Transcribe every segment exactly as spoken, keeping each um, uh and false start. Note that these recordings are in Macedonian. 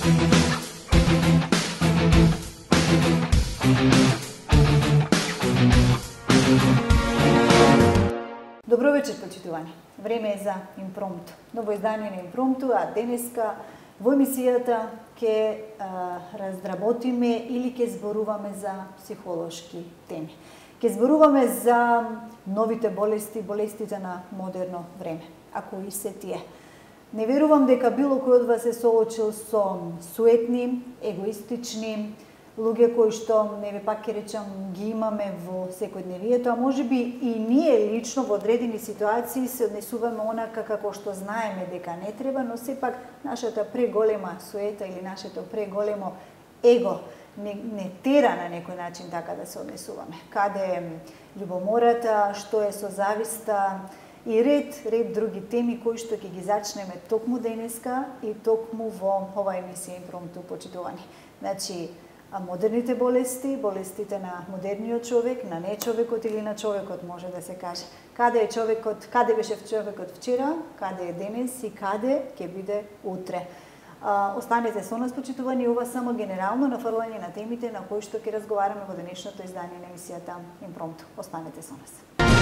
Добро вечер, почитувани. Време е за Импромту. Ново издание на Импромту, а денеска во емисијата ќе разработиме или ќе зборуваме за психолошки теми. Ќе зборуваме за новите болести, болестите на модерно време. А кои се тие? Не верувам дека било кој од вас се соочил со суетни, егоистични луѓе кои што, не ви пак ќе речам, ги имаме во секојдневието, а можеби и ние лично во одредени ситуации се однесуваме онака како што знаеме дека не треба, но сепак нашата преголема суета или нашето преголемо его не, не тера на некој начин така да се однесуваме. Каде е љубомората, што е со зависта и ред, ред други теми кои што ќе ги зачнеме токму денеска и токму во ова емисија Импромту, почитувани. Значи, а модерните болести, болестите на модерниот човек, на не човекот или на човекот, може да се каже. Каде е човекот, каде беше човекот вчера, каде е денес и каде ќе биде утре. А, останете со нас, почитувани, ова само генерално нафрлање на темите на кои што ќе разговараме во денешното издание на емисијата Импромту. Останете со нас.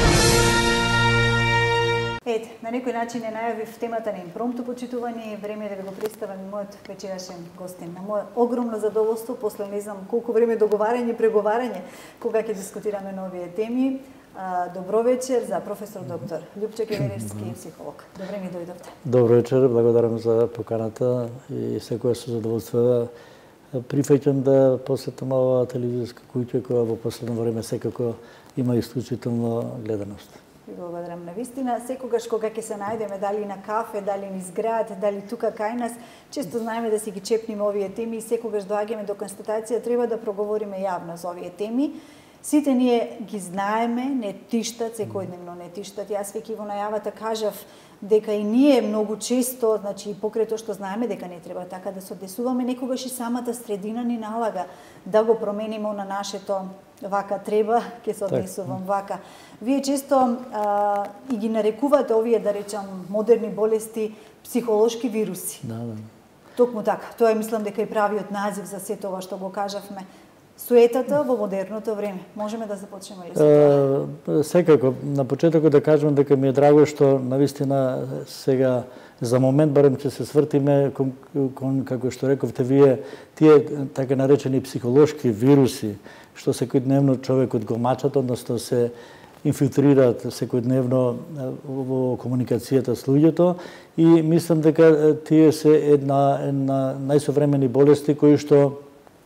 Ете, на некој начин е најавив темата на Импромту, почитувани, време е да ви го представам мојот вечерашен гостин. На моје огромно задоволство, после не знам колку време договарање и преговарање, кога ќе дискутираме на овие теми. Добро вечер за професор доктор Љупче Кеверевски, психолог. Добре ми дојдовте. Добро вечер, благодарам за поканата и секоја со задоволство прифаќам да посетам оваа телевизиска куќа која во последно време секако има исклучително гледаност. Ви благодарам на вистина. Секогаш кога ќе се најдеме, дали на кафе, дали низ град, дали тука кај нас, често знаеме да си ги чепниме овие теми и секогаш доаѓаме до констатација треба да проговориме јавно за овие теми. Сите ние ги знаеме, не тиштат, секојдневно не тиштат. Јас веќе во најавата кажав дека и ние многу често, значи покрај тоа што знаеме дека не треба така да се однесуваме, некогаш и самата средина ни налага да го промениме на нашето вака треба, ќе се однесувам вака. Вие често а, и ги нарекувате овие, да речам, модерни болести психолошки вируси. Да, да. Токму така. Тоа е, мислам дека и правиот назив за сето ова што го кажавме. Суетата во модерното време. Можеме да започнеме ли со тоа? Секако, на почетокот да кажам дека ми е драго што навистина сега за момент барем ќе се свртиме кон, кон како што рековте вие, тие така наречени психолошки вируси што секојдневно човекот го мачат, односно се инфилтрираат секојдневно во комуникацијата с луѓето и мислам дека тие се една, една најсовремени болести кои што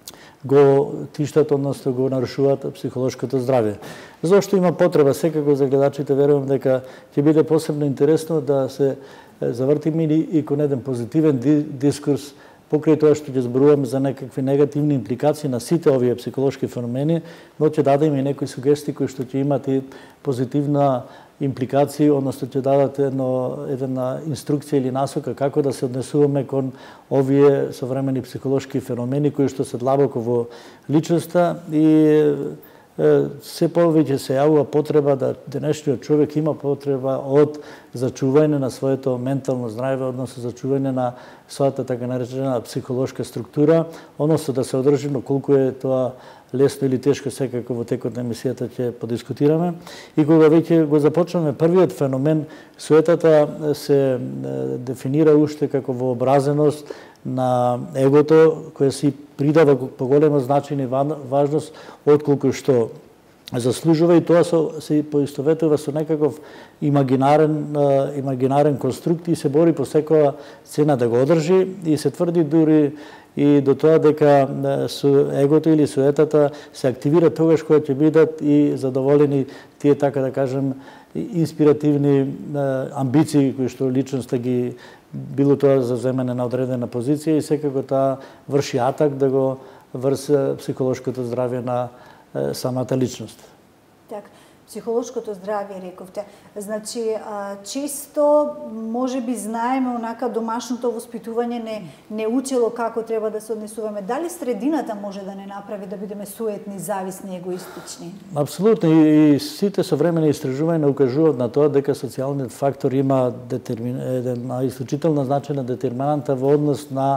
го тиштат, односно го нарушуваат психолошкото здравје. Зошто има потреба секако за гледачите, верувам дека ќе биде посебно интересно да се завртиме и кон еден позитивен дискурс покрај тоа што ќе зборуваме за некакви негативни импликации на сите овие психолошки феномени, но ќе дадеме и некои сугестии кои што ќе имат и позитивна импликации, односно ќе дадат едно, една инструкција или насока како да се однесуваме кон овие современи психолошки феномени кои што се длабоко во личноста и се повеќе се јавува потреба да денешниот човек има потреба од зачување на своето ментално здравје, односно зачување на својата така наречена психолошка структура, односно да се одржи, но колку е тоа лесно или тешко, секако во текот на емисијата ќе подискутираме. И кога веќе го започнаме првиот феномен, суетата се дефинира уште како вообразеност на егото, која си придава поголемо значење и важност отколку што заслужува и тоа се поистоветува со некаков имагинарен, имагинарен конструкт и се бори по секоја цена да го одржи и се тврди дури и до тоа дека егото или суетата се активира тогаш кога ќе бидат и задоволени тие, така да кажем, инспиративни амбиции кои што личноста ги било тоа за земење на одредена позиција и секако таа врши атак да го врси психолошкото здравје на самата личност. Така, психолошкото здравје, рековте. Значи, често може би знаеме онака домашното воспитување не, не учело како треба да се однесуваме. Дали средината може да не направи да бидеме суетни, зависни, егоистични? Апсолутно. И сите современи истражувања укажуваат на тоа дека социјалниот фактор има детермин... една исклучителна значајна детерминанта во однос на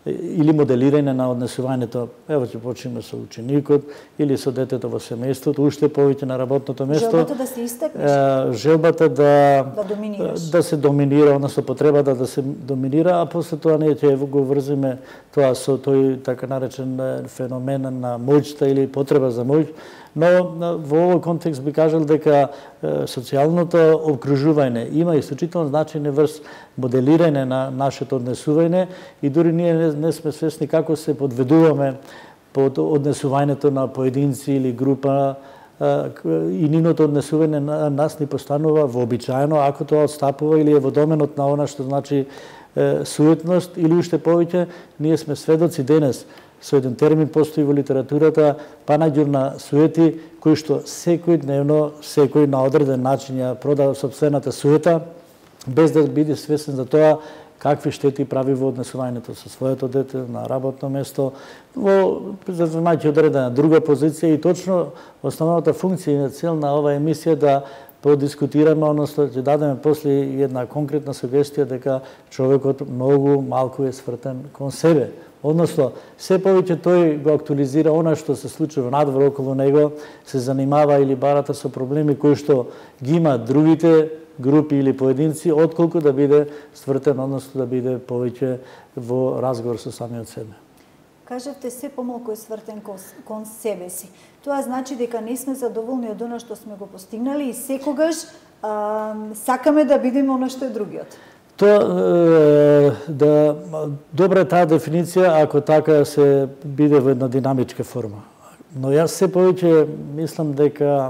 или моделирање на однесувањето, ево ќе почнеме со ученикот или со детето во семејството, уште повеќе на работното место. Желбата да се истакнеш, желбата да да доминираш, да се доминира, односно потребата да се доминира, а после тоа ние ќе го врзиме тоа со тој така наречен феномен на моќта или потреба за моќ. Но во овој контекст би кажал дека социјалното обкружување има исклучително значање врз моделирање на нашето однесување и дури ние не, не сме свесни како се подведуваме под однесувањето на поединци или група и ниното однесување на нас ни постанува вообичаено ако тоа отстапува или е во доменот на она што значи суетност или уште повеќе ние сме сведоци денес. Со еден термин постои во литературата панаѓур на суети кои што секој дневно, секој на одреден начин ја продава сопствената суета без да биде свесен за тоа какви штети прави во однесувањето со своето дете на работно место, во заземајќи одредена друга позиција и точно основната функција и цел на оваа емисија да подискутираме, односно ќе дадеме после една конкретна сугестија дека човекот многу малку е свртен кон себе. Односно, се повеќе тој го актуализира она што се случува надвор околу него, се занимава или барата со проблеми кои што ги имаат другите групи или поединци, отколку да биде свртен, односно да биде повеќе во разговор со самиот себе. Кажавте се помалку е свртен кон себе си. Тоа значи дека не сме задоволни од она што сме го постигнали и секогаш а, сакаме да бидеме она што е другиот. Тоа да добра е таа дефиниција ако така се биде во една динамичка форма. Но јас се повеќе мислам дека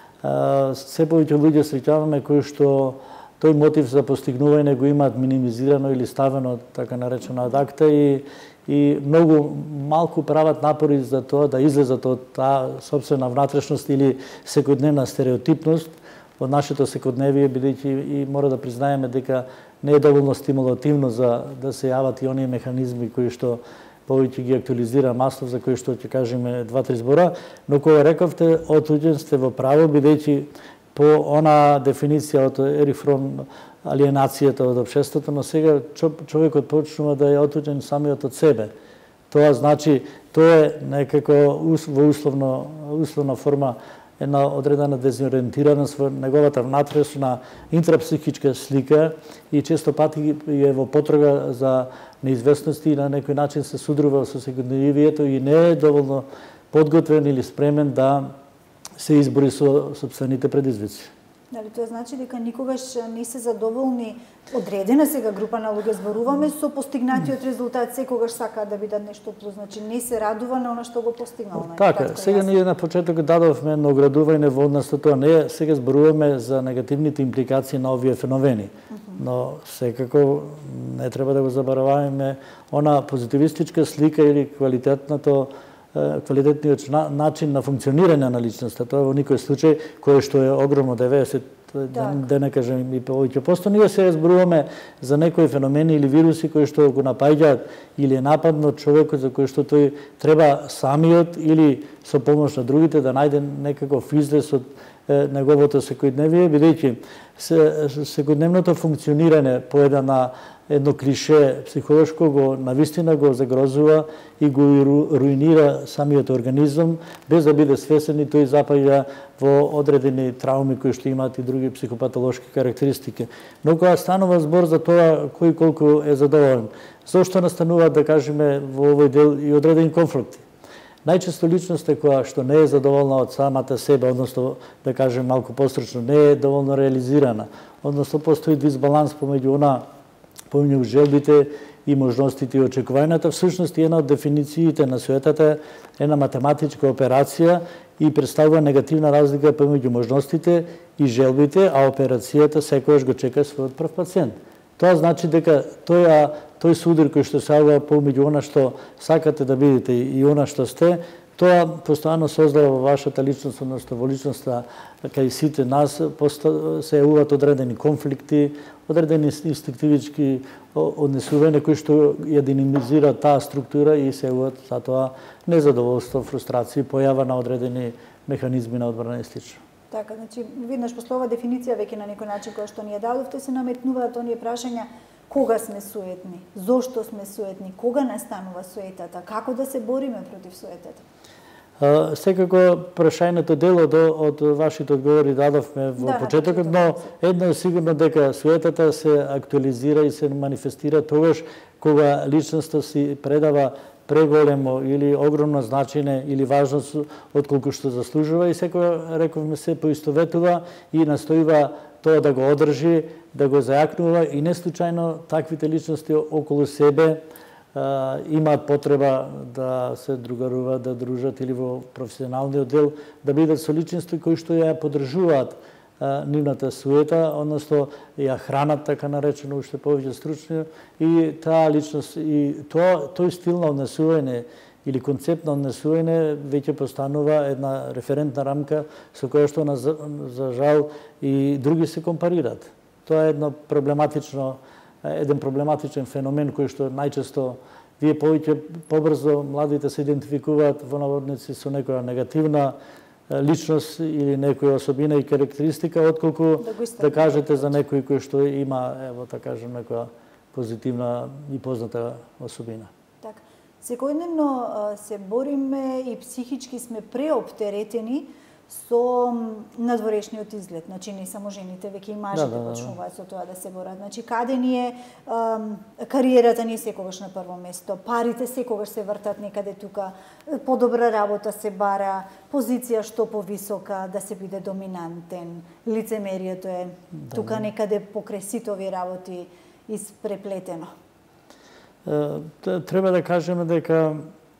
а, се повеќе луѓе среќаваме кои што тој мотив за постигнување го имаат минимизирано или ставено така наречено ад акта и и многу малку прават напори за тоа да излезат од таа сопствена внатрешност или секојдневна стереотипност од нашето секојдневие, бидејќи и мора да признаеме дека не е доволно стимулативно за да се јават и оние механизми кои што повеќе ги актуализира Маслов, за кои што ќе кажеме два-три збора, но кога рековте отуѓен сте во право, бидејќи по она дефиниција од Ерих Фром алиенацијата од општеството, но сега човекот почнува да е отуѓен самиот од себе. Тоа значи, тоа е некако во условно, условна форма една одредена дезориентираност во неговата внатрешна интрапсихичка слика и често пати е во потрага за неизвестности и на некој начин се судрува со секојдневието и не е доволно подготвен или спремен да се избори со сопствените предизвици. Дали тоа значи дека никогаш не се задоволни одредена сега група на луѓе зборуваме со постигнатиот резултат, секогаш сакаат да бидат нешто плюс, значи не се радува на она што го постигнал. Така, сега ние на почеток дадовме наградување во однос на тоа. Не сега зборуваме за негативните импликации на овие феномени, но секако не треба да го забораваме она позитивистичка слика или квалитетното квалитетниот начин на функционирање на личноста. Тоа во никој случај, кое што е огромно деветдесет, да, да не кажем и повеќе посто, ние се разборуваме за некои феномени или вируси кои што го напаѓаат или е нападнат човекот за кој што тој треба самиот или со помош на другите да најде некаков излез од неговото секојдневие, бидејќи секојдневното функционирање по една едно клише психолошко го навистина го загрозува и го руинира самиот организам без да биде свесен и тој запаѓа во одредени трауми кои што имаат и други психопатолошки карактеристики. Но кога станува збор за тоа кој колку е задоволен, зошто настануваат да кажеме во овој дел и одредени конфликти? Најчесто личноста која што не е задоволна од самата себе, односно да кажем малку построчно, не е доволно реализирана, односно постои дисбаланс помеѓу она помеѓу желбите и можностите и очекувањата. Всушност една од дефинициите на суетата е една математичка операција и представува негативна разлика помеѓу можностите и желбите, а операцијата секогаш го чека својот прв пациент. Тоа значи дека тој тој судар кој што се јавува помеѓу она што сакате да бидете и она што сте, тоа постојано создава во вашата личност, односно во личноста кај сите нас се јавуваат одредени конфликти, одредени инстинктивички однесувања кои што ја динамизираат таа структура и се јавуваат затоа незадоволство, фрустрација, појава на одредени механизми на одбрана и слично. Така, значи, виднаш после оваа дефиниција веќе на некој начин која што ни ја дадовте се наметнуваат оние прашања Кога сме суетни? Зошто сме суетни? Кога настанува суетата? Како да се бориме против суетата? Uh, секако прашањето дел од, од вашите одговори дадовме во да, почетокот, но едно е сигурно дека суетата се актуализира и се манифестира тогаш кога личноста си предава преголемо или огромно значење или важност отколку што заслужува и секој, рековме, се поистоветува и настојува тоа да го одржи, да го зајакнува и не случајно таквите личности околу себе Uh, имаат потреба да се другаруваат, да дружат или во професионалниот дел, да бидат со личности кои што ја поддржуваат uh, нивната суета, односно ја хранат, така наречено, уште повеќе стручно, и таа личност, и тоа, тој стил на однесување или концепт на однесување веќе постанува една референтна рамка со која што, на, за жал, и други се компарираат. Тоа е едно проблематично еден проблематичен феномен кој што најчесто вие повеќе побрзо младите се идентификуваат во наводници со некоја негативна личност или некоја особина и карактеристика, отколку да, да кажете за некој кој што има, ево да кажем, некоја позитивна и позната особина. Така. Секојдневно се бориме и психички сме преоптеретени со надворешниот изглед. Значи не само жените, веќе и мажите да, да, почнуваат со тоа да се борат. Значи каде ни е ам, кариерата ни е секогаш на прво место, парите секогаш се вртат некаде тука, подобра работа се бара, позиција што повисока, да се биде доминантен. Лицемерието е да, тука некаде покрај сите овие работи испреплетено. Треба да кажеме дека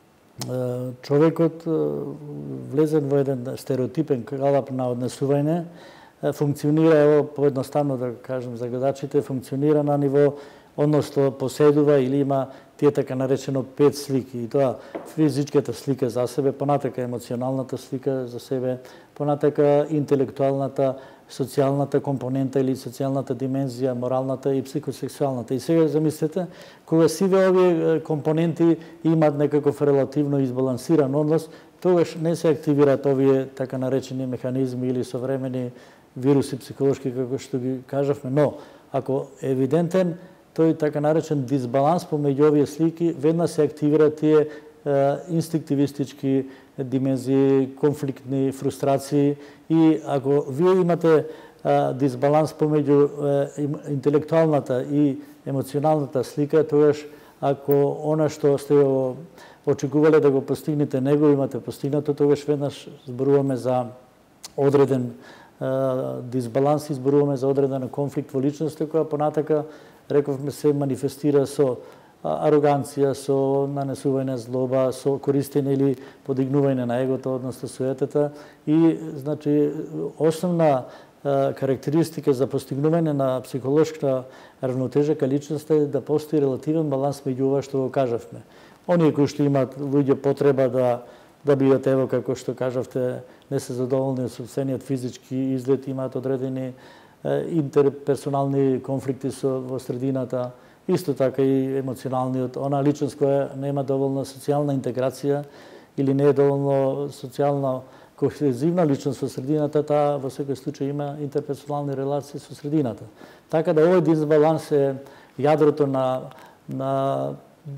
човекот влезен во еден стереотипен калап на однесување функционира, ево поедноставно да кажем за гледачите, функционира на ниво, односно поседува или има тие така наречено пет слики, и тоа физичката слика за себе, понатака емоционалната слика за себе, понатака интелектуалната, социјалната компонента или социјалната димензија, моралната и психосексуалната. И сега замислете, кога сиве овие компоненти имаат некаков релативно избалансиран однос, тогаш не се активираат овие така наречени механизми или современи вируси психолошки, како што ги кажавме, но ако е евидентен тој така наречен дисбаланс помеѓу овие слики, веднаш се активираат тие е, инстинктивистички димензии, конфликтни фрустрации, и ако вие имате а, дисбаланс помеѓу е, интелектуалната и емоционалната слика, тогаш ако она што сте очекувале да го постигнете него имате постигнато, тогаш веднаш зборуваме за одреден а, дисбаланс, изборуваме за одреден конфликт во личноста, која понатака, рековме, се манифестира со ароганција, со нанесување злоба, со користење или подигнување на егото, односно суетата. И, значи, основна а, карактеристика за постигнување на психолошка равнотежа кај личноста е да постои релативен баланс меѓу ова што го кажавме. Оние кои што имаат луѓе потреба да да бидат, ево, како што кажавте, не се задоволни од сопствениот физички изглед, имаат одредени интерперсонални конфликти со во средината, исто така и емоционалниот, она личност која нема доволно социјална интеграција или не е доволно социјална кохезивна личност во средината, таа во секој случај има интерперсонални релации со средината. Така да овој дисбаланс е јадрото на на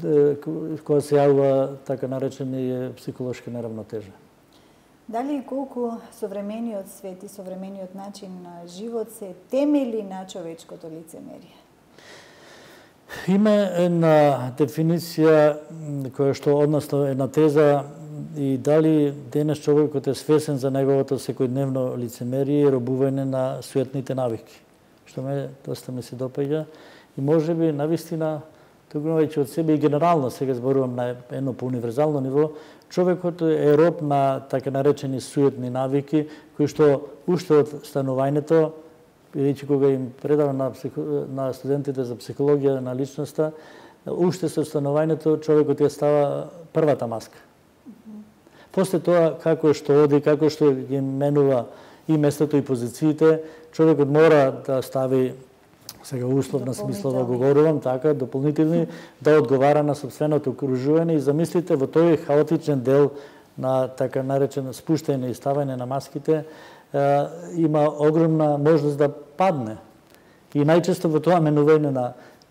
која се јавува така наречени психолошка неравнотежа. Дали и колку современиот свет и современиот начин на живот се темели на човечкото лицемерие? Има една дефиниција која што, односно една теза, и дали денес човекот е свесен за неговото секојдневно лицемерие и робување на суетните навики, што ме доста ми се допаѓа и можеби навистина тргнувајќи од себе и генерално, сега зборувам на едно поуниверзално ниво, човекот е роб на така наречени суетни навики, кои што уште од станувањето, бидејќи кога им предавам на, психо... на студентите за психологија на личноста, уште со станувањето човекот ја става првата маска. После тоа, како што оди, како што ги менува и местото и позициите, човекот мора да стави, сега условна смислова го говорувам, така, дополнителни, да одговара на собственото окружување и замислите во тој хаотичен дел на така наречено спуштање и ставање на маските, е, има огромна можност да падне. И најчесто во тоа менување на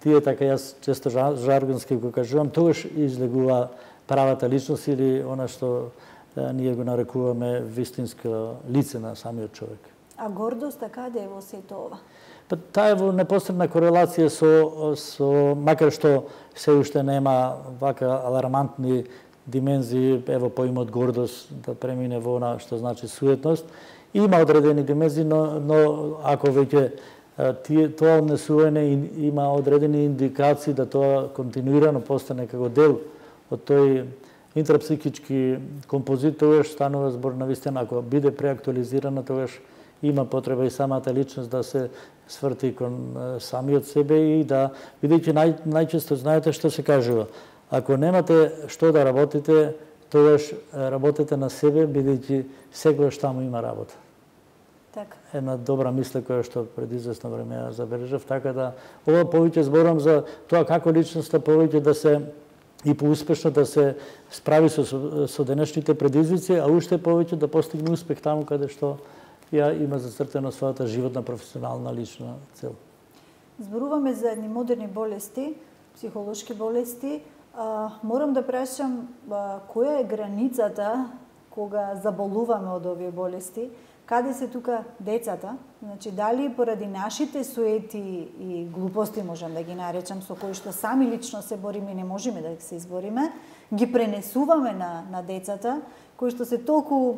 тие така јас често жаргонски го кажувам, тогаш излегува правата личност или она што а, ние го нарекуваме вистинско лице на самиот човек. А гордоста каде е во сето ова? Па таа е во непосредна корелација со, со макар што се уште нема вака алармантни димензии, ево поимот гордост да премине во она што значи суетност, има одредени димензии, но, но ако веќе тие тоа однесување има одредени индикации да тоа континуирано постане како дел од тој интрапсихички композит, тогаш станува збор на вистина, ако биде преактуализирана, тогаш има потреба и самата личност да се сврти кон самиот себе и да, бидејќи нај, најчесто знаете што се кажува, ако немате што да работите, тогаш работете на себе, бидејќи секогаш таму има работа. Така. Една добра мисла која што пред известно време ја забележав, така да ова повеќе зборам за тоа како личноста повеќе да се и поуспешно да се справи со, со денешните предизвици, а уште повеќе да постигне успех таму каде што ја има зацртено својата животна, професионална, лична цел. Зборуваме за едни модерни болести, психолошки болести. А, морам да прашам, а, која е границата кога заболуваме од овие болести? Каде се тука децата? Значи, дали поради нашите суети и глупости, можам да ги наречам, со кои што сами лично се бориме и не можеме да се избориме, ги пренесуваме на, на децата, кои што се толку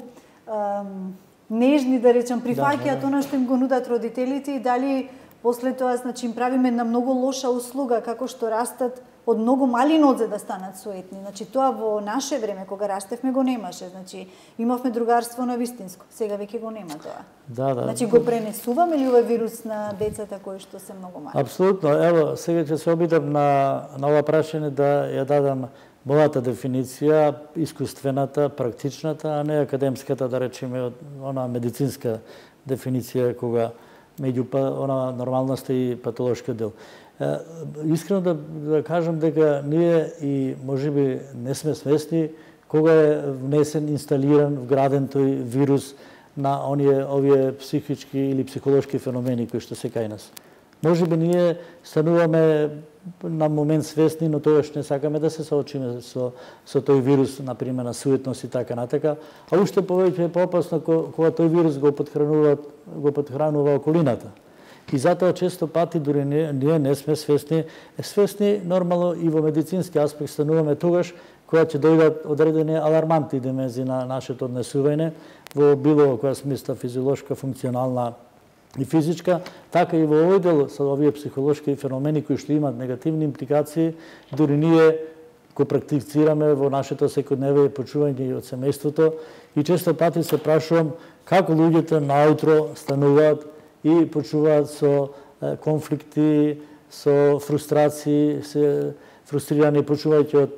ам, нежни, да речам, прифаќаат да, да. Она што им го нудат родителите и дали после тоа, значи, им правиме на многу лоша услуга, како што растат од многу мали нозе да станат суетни. Значи, тоа во наше време, кога растевме, го немаше. Значи, имавме другарство на вистинско. Сега веќе го нема тоа. Да, да. Значи, го пренесуваме ли овој вирус на децата кои што се многу мали? Апсолутно. Ево, сега ќе се обидам на, на ова прашање да ја дадам мојата дефиниција, искуствената, практичната, а не академската, да речеме, она медицинска дефиниција, кога меѓу па, она нормалноста и патолошкиот дел. Е, искрено да, да кажам дека ние и можеби не сме свесни кога е внесен, инсталиран, вграден тој вирус на оние овие психички или психолошки феномени кои што се кај нас. Можеби ние стануваме на момент свесни, но тогаш не сакаме да се соочиме со, со тој вирус, например, на суетност и така натака, а уште повеќе е поопасно кога тој вирус го подхранува, го подхранува околината. И затоа често пати дури ние, ние не сме свесни, свесни нормално и во медицински аспект стануваме тогаш кога ќе дојдат одредени алармантни димензии на нашето однесување во било која смисла физиолошка, функционална и физичка, така и во овој дел со овие психолошки феномени кои што имаат негативни импликации, дури ние го практицираме во нашето секојдневие почување од семејството и често пати се прашувам како луѓето наутро стануваат и почуваат со конфликти, со фрустрации, се фрустрирани почувајќи од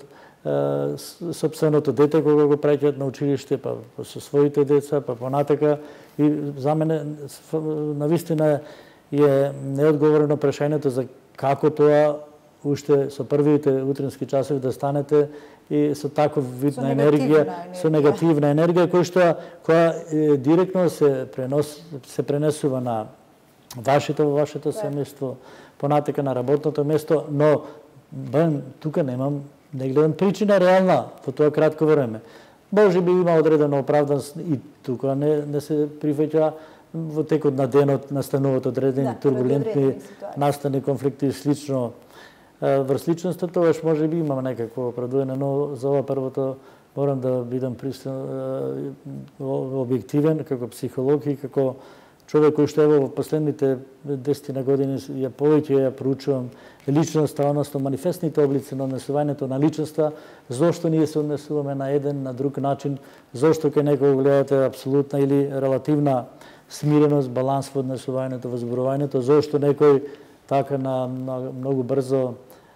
сопственото дете кога го праќаат на училиште, па со своите деца, па понатака. И за мене навистина е неодговорено прашањето за како тоа уште со првите утрински часови да станете и со таков вид на енергија, енергија, со негативна енергија која што која е, директно се пренос се пренесува на вашето во вашето семејство, понатака на работното место, но бен тука немам не гледам причина реална во тоа кратко време. Може би има одредена оправданост и тука не, не се прифаќа во текот на денот настануваат одредени да, турбулентни настани конфликти и слично врз личноста, тогаш може би имам некакво оправдување, но за ова првото морам да бидам пристан објективен како психолог и како човек кој што ево во последните десетина години ја повеќе ја проучувам личноста, односно манифестните облици на однесувањето на личноста, зошто ние се однесуваме на еден, на друг начин, зошто кај некој гледате апсолутна или релативна смиреност, баланс во однесувањето, во зборувањето, зошто некој така на, на многу брзо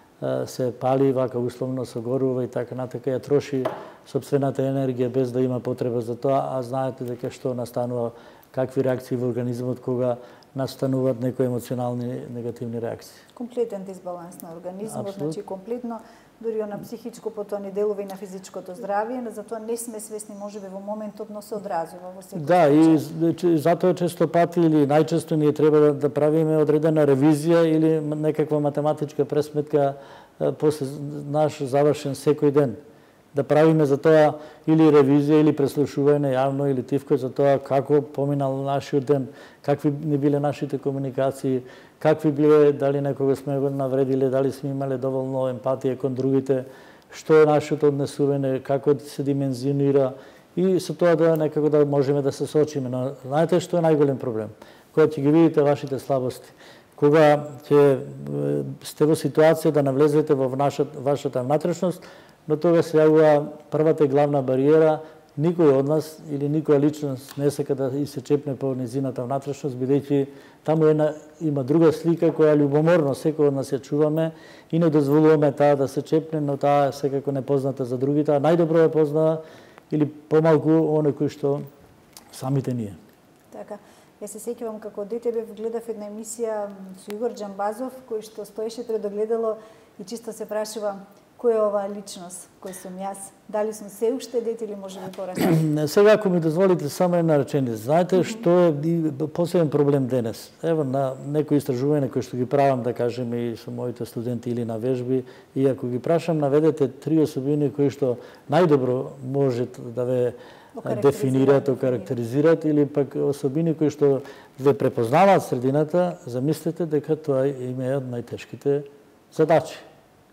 се пали, вака условно согорува и така натака, ја троши сопствената енергија без да има потреба за тоа, а знаете дека што настанува, какви реакции во организмот кога настануваат некои емоционални негативни реакции. Комплетен дисбаланс на организмот, Absolut. Значи комплетно дури на психичко, потоа ни делува и на физичкото здравје, но затоа не сме свесни, можеби во моментот, но се одразува во секој Да, случај. и затоа често пати или најчесто ние треба да, да правиме одредена ревизија или некаква математичка пресметка после наш завршен секој ден. Да правиме за тоа или ревизија или преслушување јавно или тивко за тоа како поминал нашиот ден, какви не биле нашите комуникации, какви биле, дали некога сме го навредиле, дали сме имале доволно емпатија кон другите, што е нашето однесување, како се димензионира и со тоа да некако да можеме да се соочиме. Но знаете што е најголем проблем? Кога ќе ги видите вашите слабости, кога ќе сте во ситуација да навлезете во нашата, вашата внатрешност, но тога се јавува првата и главна бариера, никој од нас или никоја личност не сака да и се чепне по низината внатрешност, бидејќи таму една, има друга слика која љубоморно секој од нас ја чуваме и не дозволуваме таа да се чепне, но таа е секако непозната за другите, а најдобро е познава или помалку оној кој што самите ние. Така. Јас се сеќавам како дете бев гледав една емисија со Игор Џамбазов кој што стоеше пред огледало и чисто се прашува кој е оваа личност, кој сум јас? Дали сум се уште дете или може би порасна? Сега, ако ми дозволите само една реченица. Знаете што е посебен проблем денес? Ево, на некои истражување кои што ги правам, да кажем, и со моите студенти или на вежби, и ако ги прашам, наведете три особини кои што најдобро можат да ве дефинират, окарактеризират, или пак особини кои што ве препознаваат средината, замислете дека тоа им е од најтешките задачи.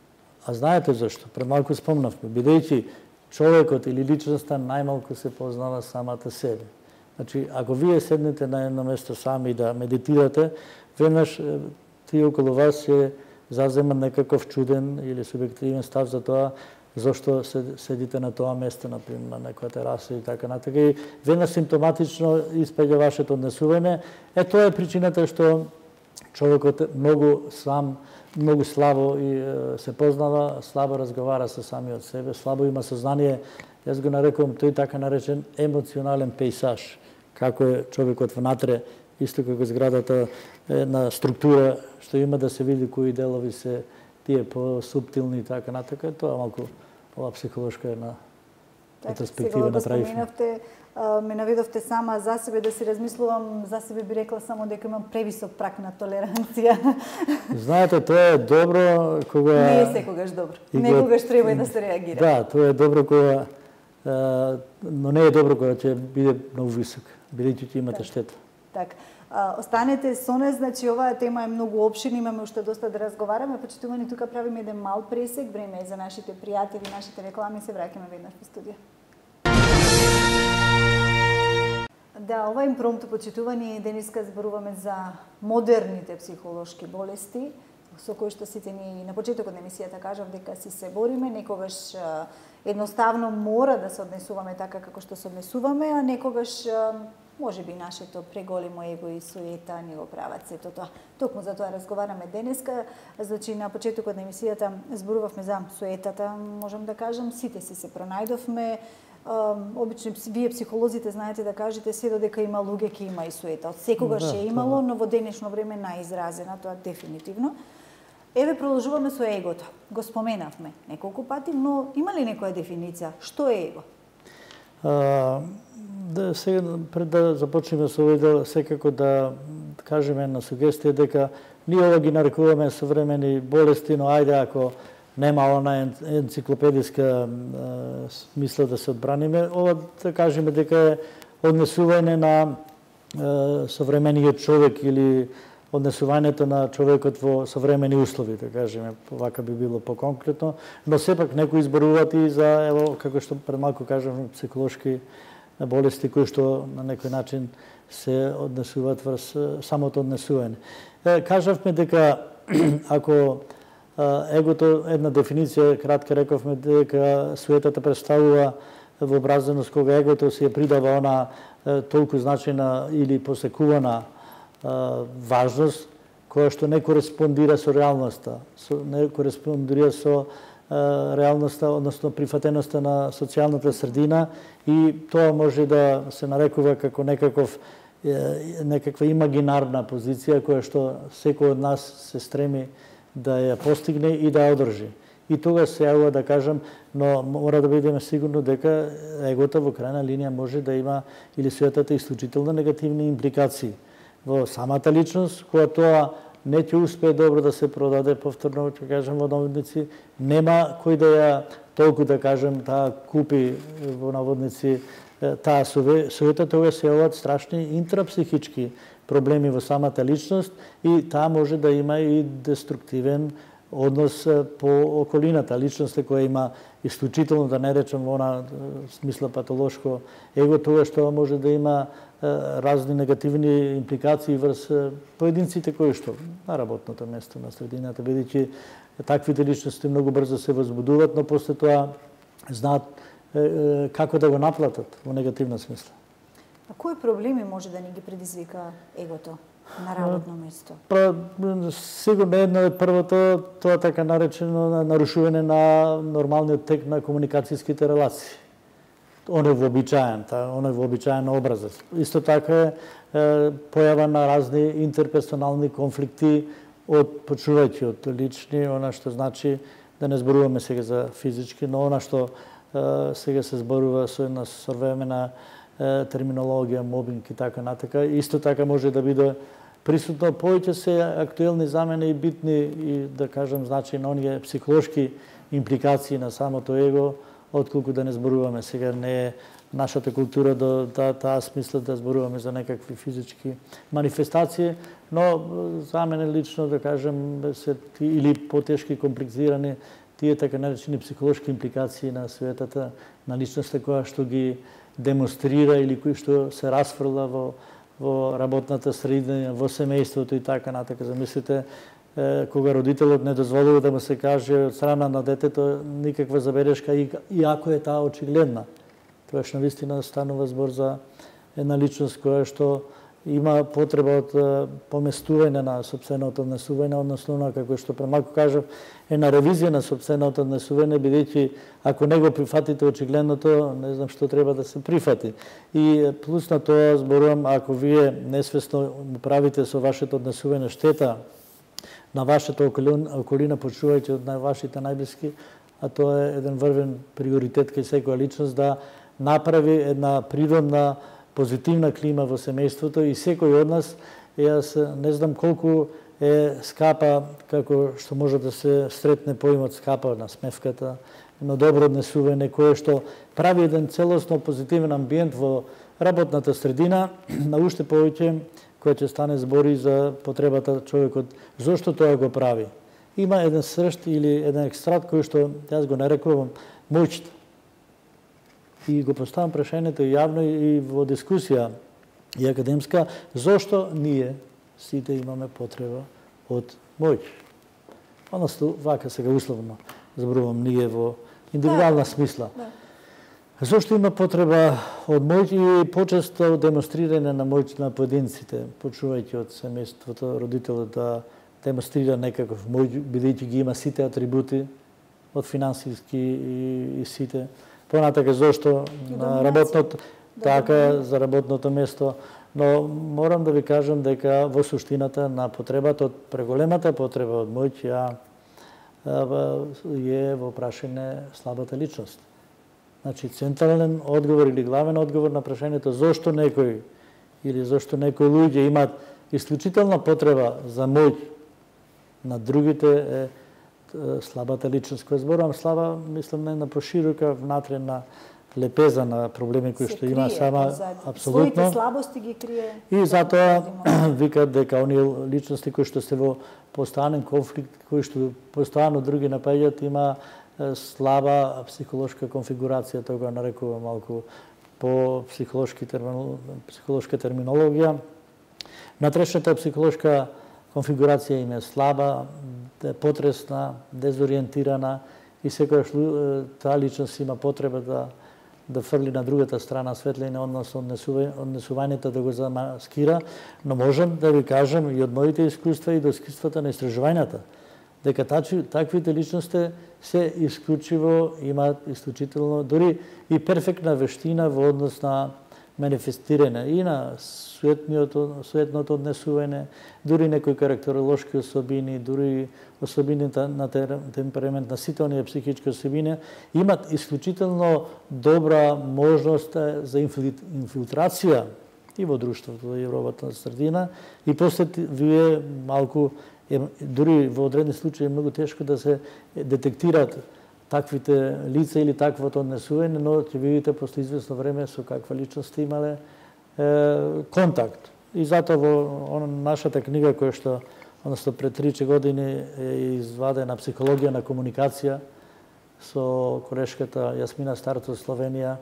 А знаете зашто? Пред малку спомнавме, бидејќи човекот или личноста најмалку се познава самата себе. Значи, ако вие седнете на едно место сами да медитирате, веднаш тие околу вас се зазема некаков чуден или субјективен став за тоа зошто седите на тоа место, например, на некоја тераса и така натака. И веднаш симптоматично испаѓа вашето однесување. Е, тоа е причината што човекот многу сам, многу слабо и се познава, слабо разговара со самиот себе, слабо има сознание. Јас го нарекувам тој така наречен емоционален пейсаж, како е човекот внатре, исто како зградата на структура, што има да се види кои делови се тие по-субтилни и така натака. Тоа малку ова психолошка една ретроспектива направивме. Сега споменавте, ме наведовте сама за себе да си размислувам, за себе би рекла само дека имам превисок праг на толеранција. Знаете, тоа е добро кога... Не е секогаш добро. Некогаш треба и да се реагира. Да, тоа е добро кога... но не е добро кога ќе биде многу висок, бидејќи ќе имате штета. Така. Останете со нас, значи оваа тема е многу опширна, имаме уште доста да разговараме. Почитувани, тука правиме еден мал пресек, време е за нашите пријатели, нашите реклами, се враќаме веднаш во студија. Да, ова импромту, почитувани, денеска зборуваме за модерните психолошки болести, со кои што сите ние на почетокот на емисијата кажав дека си се бориме, некогаш едноставно мора да се однесуваме така како што се однесуваме, а некогаш може би нашето преголемо его и суета ни го прават сето тоа. Токму за тоа разговараме денеска. Значи, на почетокот на емисијата зборувавме за суетата, можам да кажам, сите си се пронајдовме. Обично вие психолозите знаете да кажете се додека има луѓе ќе има и суета. Од секогаш да, е имало, но во денешно време најизразена, тоа дефинитивно. Еве продолжуваме со егото. Го споменавме неколку пати, но има ли некоја дефиниција? Што е его? А, да, сега, пред да започнеме со овој дел, секако да кажеме една сугестија дека ние ова ги нарекуваме современи болести, но ајде ако нема она енциклопедиска смисла да се одбраниме, ова да кажеме дека е однесување на современиот човек или однесувањето на човекот во современи услови, да кажеме, вака би било поконкретно, но сепак некои изборуваат и за, ево, како што пред малку кажам, психолошки болести кои што на некој начин се однесуваат врз самото однесување. Кажавме дека ако егото, една дефиниција, кратка рековме дека суетата представува вообразеност кога егото се придава она толку значајна или посекувана важност која што не кореспондира со реалноста, не кореспондира со реалноста, односно прифатеноста на социјалната средина, и тоа може да се нарекува како некаков некаква имагинарна позиција која што секој од нас се стреми да ја постигне и да ја одржи. и тогаш се јавува да кажам, но мора да бидеме сигурни дека егото во крајна линија може да има или суетата исклучително негативни импликации во самата личност, која тоа не ќе успее добро да се продаде повторно, ќе кажем во наводници, нема кој да ја толку да кажем таа купи во наводници таа суета, тога се јавуваат страшни интрапсихички проблеми во самата личност и таа може да има и деструктивен однос по околината. Личноста која има исклучително, да не речем во она смисла патолошко его, тоа што може да има разни негативни импликации врз поединците кои што на работното место, на средината, бидејќи таквите личности многу брзо се возбудуваат, но после тоа знаат како да го наплатат во негативна смисла. А кои проблеми може да ни ги предизвика егото на работно место? Па, сигурно едно е првото, тоа така наречено нарушување на нормалниот тек на комуникацијските релации. Оној вообичаен, оној вообичаен образец. Исто така е појава на разни интерперсонални конфликти од почувајќи од лични, она што значи да не зборуваме сега за физички, но она што сега се зборува со една современа терминологија, мобинг и така натака. Исто така може да биде присутно повеќе се актуелни за мене и битни и да кажем значи на оние психолошки импликации на самото его, отколку да не зборуваме сега не е нашата култура до да, таа смисла да зборуваме за некакви физички манифестации, но за мене лично да кажем се или потешки комплицирани тие така наречени психолошки импликации на светата, на личноста која што ги демонстрира или кој што се расфрла во во работната средина, во семејството и така натака. Замислите кога родителот не дозволува да му се каже од страна на детето никаква забелешка, иако е таа очигледна. Тоа што навистина станува збор за една личност која што има потреба од поместување на сопственото однесување, односно на како што премалку кажав, една ревизија на сопственото однесување, бидејќи ако не го прифатите очигледното, не знам што треба да се прифати. И плюс на тоа зборувам, ако вие несвесно правите со вашето однесување штета на вашата околина, почувајќи од вашите најблиски, а тоа е еден врвен приоритет кај секоја личност да направи една природна позитивна клима во семејството и секој од нас, јас не знам колку е скапа, како што може да се сретне поимот скапа на смевката, но добро однесување кое што прави еден целосно позитивен амбиент во работната средина, на уште повеќе која ќе стане збори за потребата човекот зошто тоа го прави. Има еден сршт или еден екстракт кој што јас го нарекувам моќта. И го поставам прашањето јавно и во дискусија и академска, зошто ние сите имаме потреба од моќ. Односно, вака сега условно зборувам ние во индивидуална смисла. Зошто има потреба од моќ и почесто демонстрирање на моќ на поединците, почувајќи од семејството, родителот да демонстрира некаков моќ, бидејќи ги има сите атрибути, од финансиски и, и сите. Понатака зошто на работното, така за работното место, но морам да ви кажам дека во суштината на потребата од преголемата потреба од моќ ја е во прашање слабата личност. Значи централен одговор или главен одговор на прашањето зошто некој или зошто некои луѓе имаат исклучителна потреба за моќ на другите е слабата личност. Која зборувам слаба, мислам не на проширока внатре на лепеза на проблеми кои што има сама апсолутно. Своите слабости ги крие. И затоа викаат дека оние личности кои што се во постојанен конфликт, кои што постојано други напаѓаат, има слаба психолошка конфигурација, тоа го нарекува малку по психолошки терминол... психолошка терминологија. Натрешната психолошка конфигурација им е слаба, потресна, дезориентирана и секојаш таа личност има потреба да да фрли на другата страна светлина, односно однесувањето да го замаскира, но можам да ви кажам и од моите искуства и до искуствата на истражувањата, дека таквите личности се исклучиво имаат исклучително, дури и перфектна вештина во однос на манифестирање и на суетното, суетното однесување, дури некои карактеролошки особини, дури особините на темперамент, на сите оние психички особини, имат исклучително добра можност за инфилтрација и во друштвото, и во работната средина, и после вие малку, дури во одредени случаи е многу тешко да се детектират таквите лица или таквото однесување, но ќе видите после известно време со каква личност имале е, контакт. И затоа во нашата книга која што, односно пред три години е извадена психологија на комуникација со колешката Јасмина Старцов од Словенија.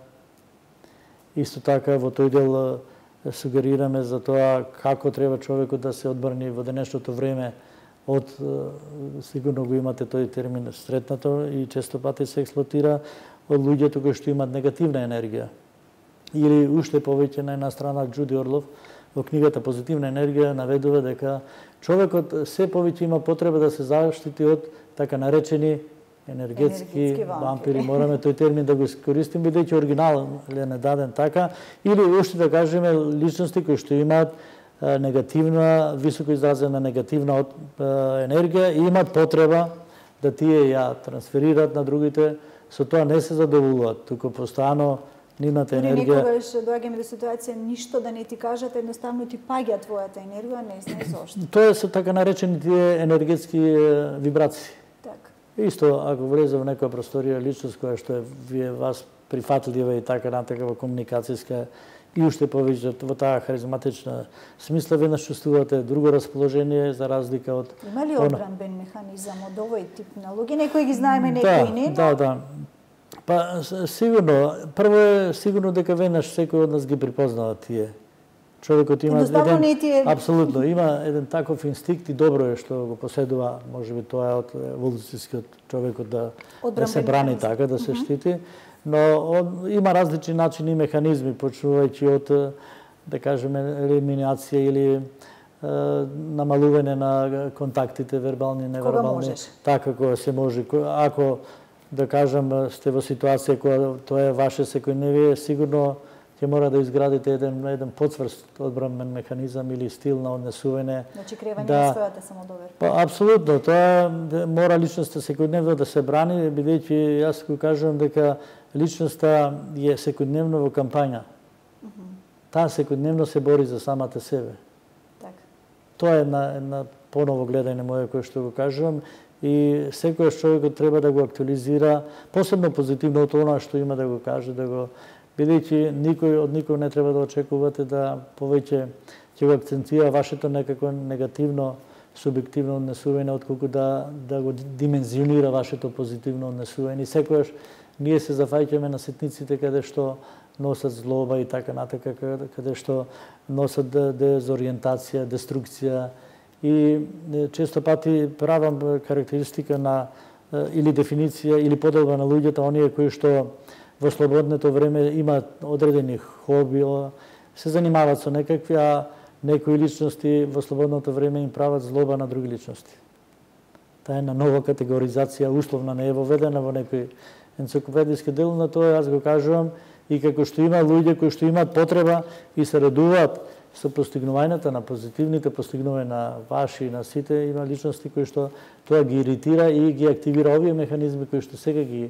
Исто така во тој дел сугерираме за тоа како треба човекот да се одбрани во денешното време од, сигурно го имате тој термин сретнато и често пати се експлоатира од луѓето кои што имат негативна енергија. Или уште повеќе на една страна Џуди Орлов во книгата Позитивна енергија наведува дека човекот се повеќе има потреба да се заштити од така наречени енергетски, енергетски вампири. Мораме тој термин да го искористиме, бидејќи оригинален е даден така, или уште да кажеме личности кои што имаат негативна, високо изразена негативна енергија и имат потреба да тие ја трансферираат на другите, со тоа не се задоволуваат, туку постојано нивната енергија. Некогаш доаѓаме до ситуација ништо да не ти кажат, едноставно ти паѓа твојата енергија, не знаеш зошто. Тоа се така наречени тие енергетски вибрации. Така. Исто ако влезе во некоја просторија личност која што е вие вас прифатлива и така натака во комуникацијска и уште повеќе во таа харизматична смисла, веднаш чувствувате друго расположение за разлика од... Има ли одбранбен механизам од овој тип на луѓе? Некои ги знаеме, некои не, но... Да, да. Па сигурно, прво е сигурно дека веднаш секој од нас ги припознава тие. Човекот има еден, не тие... апсолутно, има еден таков инстинкт и добро е што го поседува, можеби тоа е од еволуцијскиот човекот да, да се брани така, да се uh -huh. штити. Но он, има различни начини и механизми, почнувајќи од, да кажеме, елиминација или е, намалување на контактите, вербални и невербални. Така кога се може. Ако, да кажам, сте во ситуација која тоа е ваше секојдневие, сигурно ќе мора да изградите еден, еден подсврст одбранбен механизам или стил на однесување. Значи кревање да, на својата самодоверба. Па, апсолутно, тоа мора личноста секојдневно да се брани, бидејќи јас го кажувам дека личноста е секојдневно во кампања. Uh -huh. Таа секојдневно се бори за самата себе. Така. Тоа е една, една поново гледање моје кој што го кажувам и секојаш човекот треба да го актуализира, посебно позитивно од она што има да го каже, да го бидејќи никој од никој не треба да очекувате да повеќе ќе го акцентира вашето некако негативно субјективно однесување отколку да да го димензионира вашето позитивно однесување. И секојаш ние се зафаќаме на ситниците каде што носат злоба и така натака, каде што носат дезориентација, деструкција и често пати правам карактеристика на или дефиниција или поделба на луѓето, оние кои што во слободното време имаат одредени хоби, се занимаваат со некакви, а некои личности во слободното време им прават злоба на други личности. Таа е една нова категоризација, условна не е воведена во некој енциклопедиски дел, на тоа јас го кажувам и како што има луѓе кои што имаат потреба и се радуваат со постигнувањата на позитивните постигнувања на ваши и на сите, има личности кои што тоа ги иритира и ги активира овие механизми кои што сега ги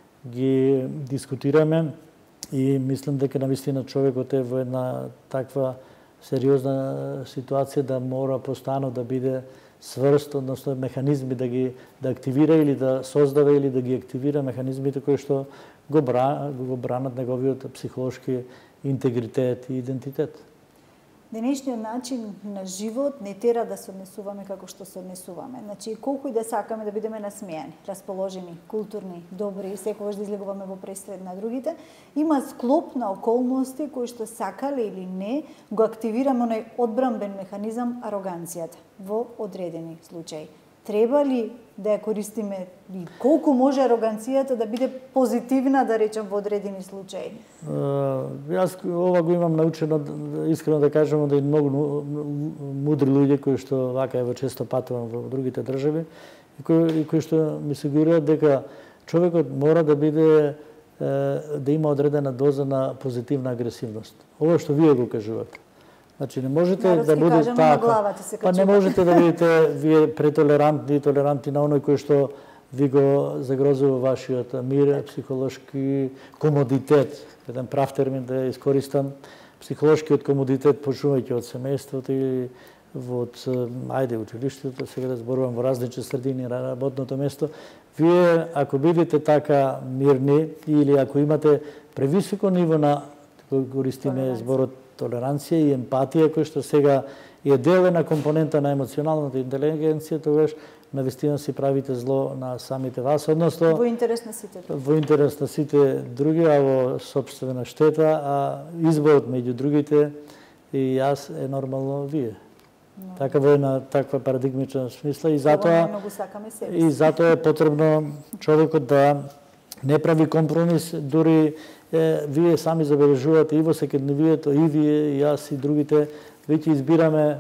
ги дискутираме и мислам дека навистина човекот е во една таква сериозна ситуација да мора постојано да биде сврст, односно механизми да ги да активира или да создава или да ги активира механизмите кои што го, бра, го бранат неговиот психолошки интегритет и идентитет. Денешниот начин на живот не тера да се однесуваме како што се однесуваме. Значи, колку и да сакаме да бидеме насмејани, расположени, културни, добри и секогаш да излегуваме во пресред на другите, има склоп на околности кои што сакале или не го активираме оној одбранбен механизам ароганцијата во одредени случаи. Треба ли да ја користиме и колку може ароганцијата да биде позитивна, да речем, во одредени случаи? Uh, јас ова го имам научено, искрено да кажам, да и многу мудри луѓе кои што вака ево често патувам во другите држави и кои, и кои што ми сугерираат дека човекот мора да биде да има одредена доза на позитивна агресивност. Ово што вие го кажувате. Значи не можете Народски да будете така. Па не можете да бидете вие претолерантни и толерантни на оној кој што ви го загрозува вашиот мир, психолошки комодитет, еден прав термин да ја искористам, психолошкиот комодитет почнувајќи од семејството или од ајде училиштето, сега да зборувам во различни средини на работното место. Вие ако бидете така мирни или ако имате превисоко ниво на, користиме зборот толеранција и емпатија, кој што сега е делена компонента на емоционалната интелигенција, тогаш навистина си правите зло на самите вас, односно во интерес на сите. Во интерес на сите други, а во собствена штета, а изборот меѓу другите и јас е нормално вие. No. Така во една таква парадигмична смисла и затоа и затоа е потребно човекот да не прави компромис, дури е, вие сами забележувате и во секојдневието, и вие, и јас, и другите, веќе избираме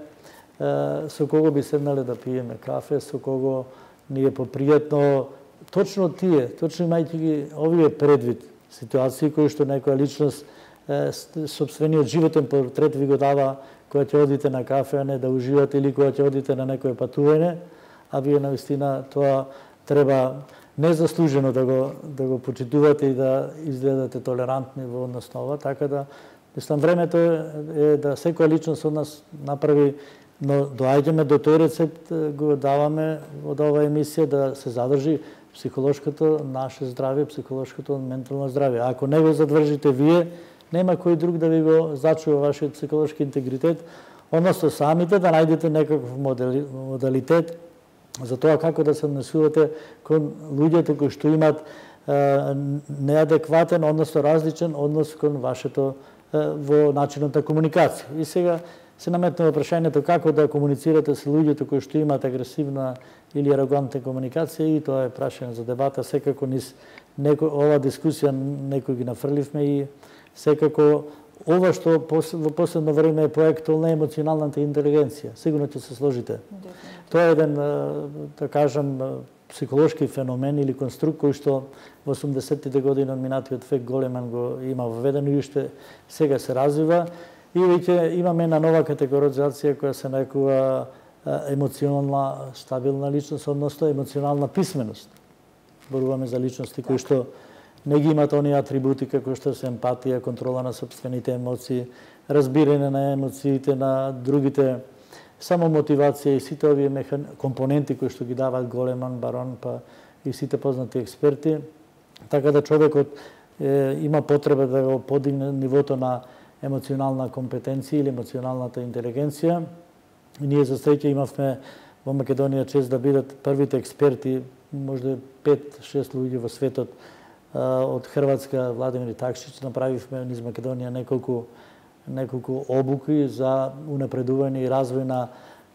е, со кого би седнале да пиеме кафе, со кого ни е попријатно, точно тие, точно имајќи ги овие предвид ситуации кои што некоја личност е, собствениот животен портрет ви го дава кога ќе одите на кафе, а не да уживате, или кога ќе одите на некое патување, а вие навистина тоа треба незаслужено да го да го почитувате и да изгледате толерантни во однос на ова, така да мислам времето е да секоја личност од нас направи, но доаѓаме до тој рецепт, го даваме од оваа емисија да се задржи психолошкото наше здравје, психолошкото ментално здравје. Ако не го задржите вие, нема кој друг да ви го зачува вашиот психолошки интегритет, односно самите да најдете некаков модалитет за тоа како да се однесувате кон луѓето кои што имаат е, неадекватен, односно различен однос кон вашето е, во начинот на комуникација. И сега се наметнува прашањето како да комуницирате со луѓето кои што имаат агресивна или арогантна комуникација, и тоа е прашање за дебата. Секако низ некој ова дискусија некој ги нафрливме и секако ова што во последно време е поектол на емоционалната интелигенција. Сигурно ќе се сложите. Тоа е еден, да кажам, психолошки феномен или конструкт кој што во осумдесеттите години од минатиот век Големан го има введено и уште сега се развива. И веќе имаме една нова категоризација која се нарекува емоционална стабилна личност, односно емоционална писменост. Зборуваме за личности кои што не ги имат оние атрибути како што се емпатија, контрола на собствените емоции, разбирање на емоциите на другите, самомотивација и сите овие механ... компоненти кои што ги даваат Големан, Барон, па и сите познати експерти, така да човекот е, има потреба да го подигне нивото на емоционална компетенција или емоционалната интелигенција. И ние за среќа имавме во Македонија чест да бидат првите експерти, може пет-шест луѓе во светот од Хрватска, Владимир Такшич, направивме низ Македонија неколку неколку обуки за унапредување и развој на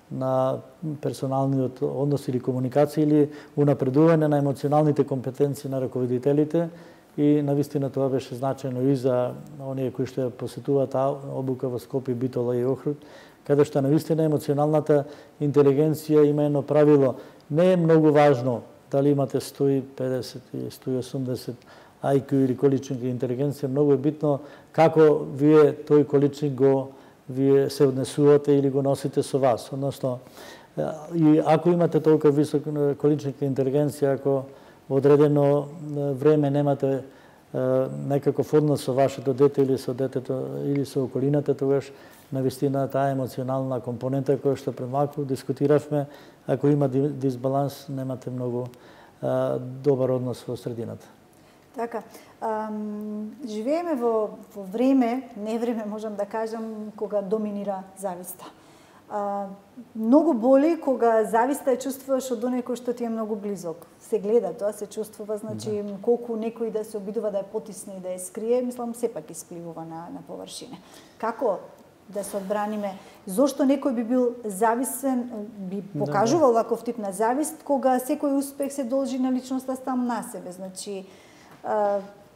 на персоналниот однос или комуникација или унапредување на емоционалните компетенции на раководителите. И навистина тоа беше значено и за оние кои што ја посетуваат обука во Скопје, Битола и Охрид, каде што навистина емоционалната интелигенција има едно правило. Не е многу важно дали имате сто и педесет и сто и осумдесет ай кју или количник интелигенција, многу е битно како вие тој количник го вие се однесувате или го носите со вас. Односно, и ако имате толку висок количник интелигенција, ако во одредено време немате некаков однос со вашето дете или со детето или со околината, тогаш навистина таа емоционална компонента која што пред малку дискутиравме, ако има дисбаланс, немате многу а, добар однос во средината. Така, ам, живееме во, во време, не време можам да кажам, кога доминира зависта. А, многу боли кога зависта е чувствуваш од некој што ти е многу близок. Се гледа тоа, се чувствува, значи да. Колку некој да се обидува да ја потисне и да ја скрие, мислам сепак испливува на, на површина. Како да се одбраниме? Зошто некој би бил зависен, би покажувал ваков тип на завист, кога секој успех се должи на личноста сам на себе? Значи, а,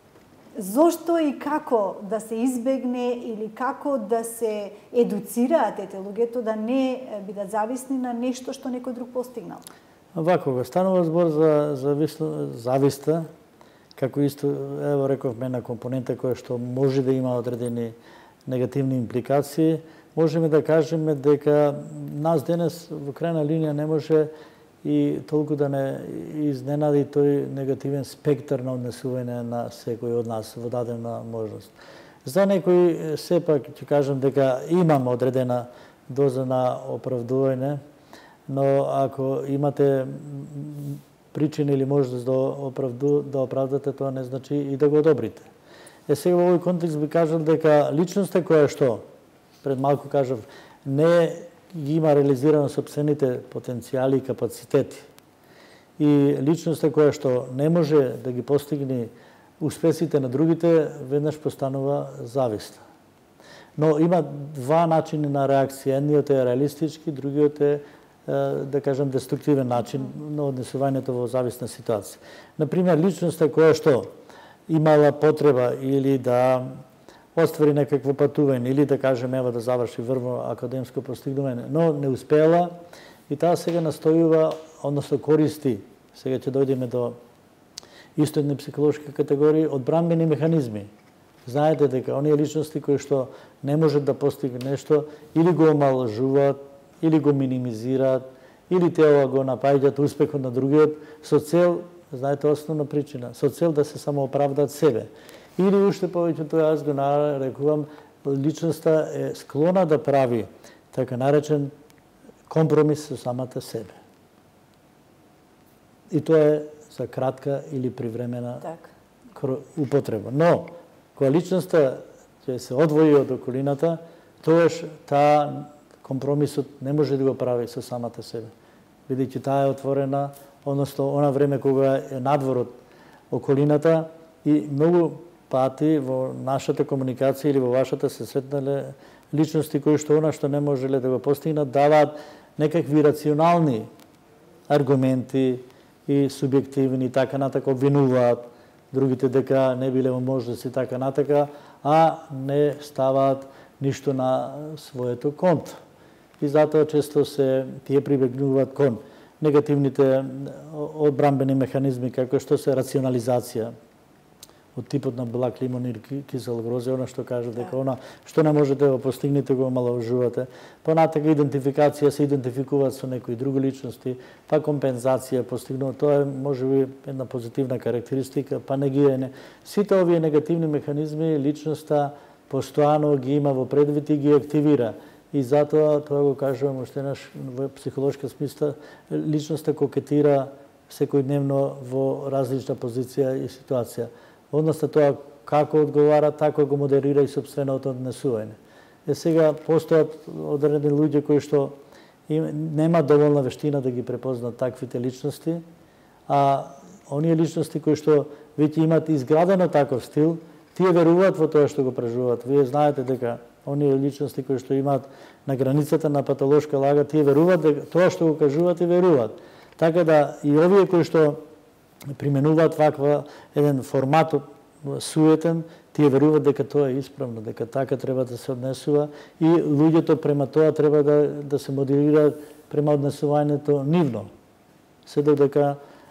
зошто и како да се избегне или како да се едуцираат ете луѓето да не бидат зависни на нешто што некој друг постигнал? Вако, станува збор за зависта, како исто, ево рековме, на компонента која што може да има одредени негативни импликации, можеме да кажеме дека нас денес во крајна линија не може и толку да не изненади тој негативен спектар на однесување на секој од нас во дадена можност. За некои сепак ќе кажам дека имам одредена доза на оправдување, но ако имате причина или можност да оправду да оправдате, тоа не значи и да го одобрите. Е сега во овој контекст би кажал дека личноста која што пред малку кажав не ги има реализирано сопствените потенцијали и капацитети и личноста која што не може да ги постигне успесите на другите, веднаш постанува зависта. Но има два начини на реакција. Едниот е реалистички, другиот е, да кажем, деструктивен начин на однесувањето во зависна ситуација. Например, личноста која што имала потреба или да оствари некакво патување, или да кажем, ева да заврши врвно академско постигнување, но не успела и таа сега настојува, односно користи, сега ќе дојдеме до исто едни психолошки категории, одбранбени механизми. Знаете дека оние личности кои што не можат да постигнат нешто, или го омалжуваат, или го минимизираат, или те го напаѓаат успехот на другиот со цел, знаете основна причина, со цел да се самооправдаат себе. Или уште повеќе тоа јас го нарекувам, личноста е склона да прави така наречен компромис со самата себе. И тоа е за кратка или привремена так. употреба. Но, кога личноста ќе се одвои од околината, тоаш таа компромисот не може да го прави со самата себе. Бидејќи таа е отворена, односно она време кога е надвор од околината и многу пати во нашата комуникација или во вашата се сретнале личности кои што она што не можеле да го постигнат, даваат некакви рационални аргументи и субјективни, така натака обвинуваат другите дека не биле во можност и така натака, а не ставаат ништо на своето конто. И затоа често се тие прибегнуваат кон негативните одбранбени механизми, како што се рационализација од типот на блак лимон или кисел грозе, она што кажа дека она што не можете да го постигнете, го омаловажувате. Понатака идентификација, се идентификуваат со некои други личности, па компензација постигнува, тоа е можеби една позитивна карактеристика, па негирање. Сите овие негативни механизми личноста постојано ги има во предвид и ги активира. И затоа, тоа го кажувам уште наш во психолошка смисла, личноста кокетира секојдневно во различна позиција и ситуација. Односно тоа како одговара, така го модерира и сопственото однесување. Е сега постојат одредени луѓе кои што нема доволна вештина да ги препознат таквите личности, а оние личности кои што веќе имаат изградено таков стил, тие веруваат во тоа што го преживуваат. Вие знаете дека оние личности кои што имаат на границата на патолошка лага, тие веруваат дека тоа што го кажуваат и веруваат. Така да и овие кои што применуваат ваква еден формат суетен, тие веруваат дека тоа е исправно, дека така треба да се однесува и луѓето према тоа треба да, да се моделираат према однесувањето нивно. Се додека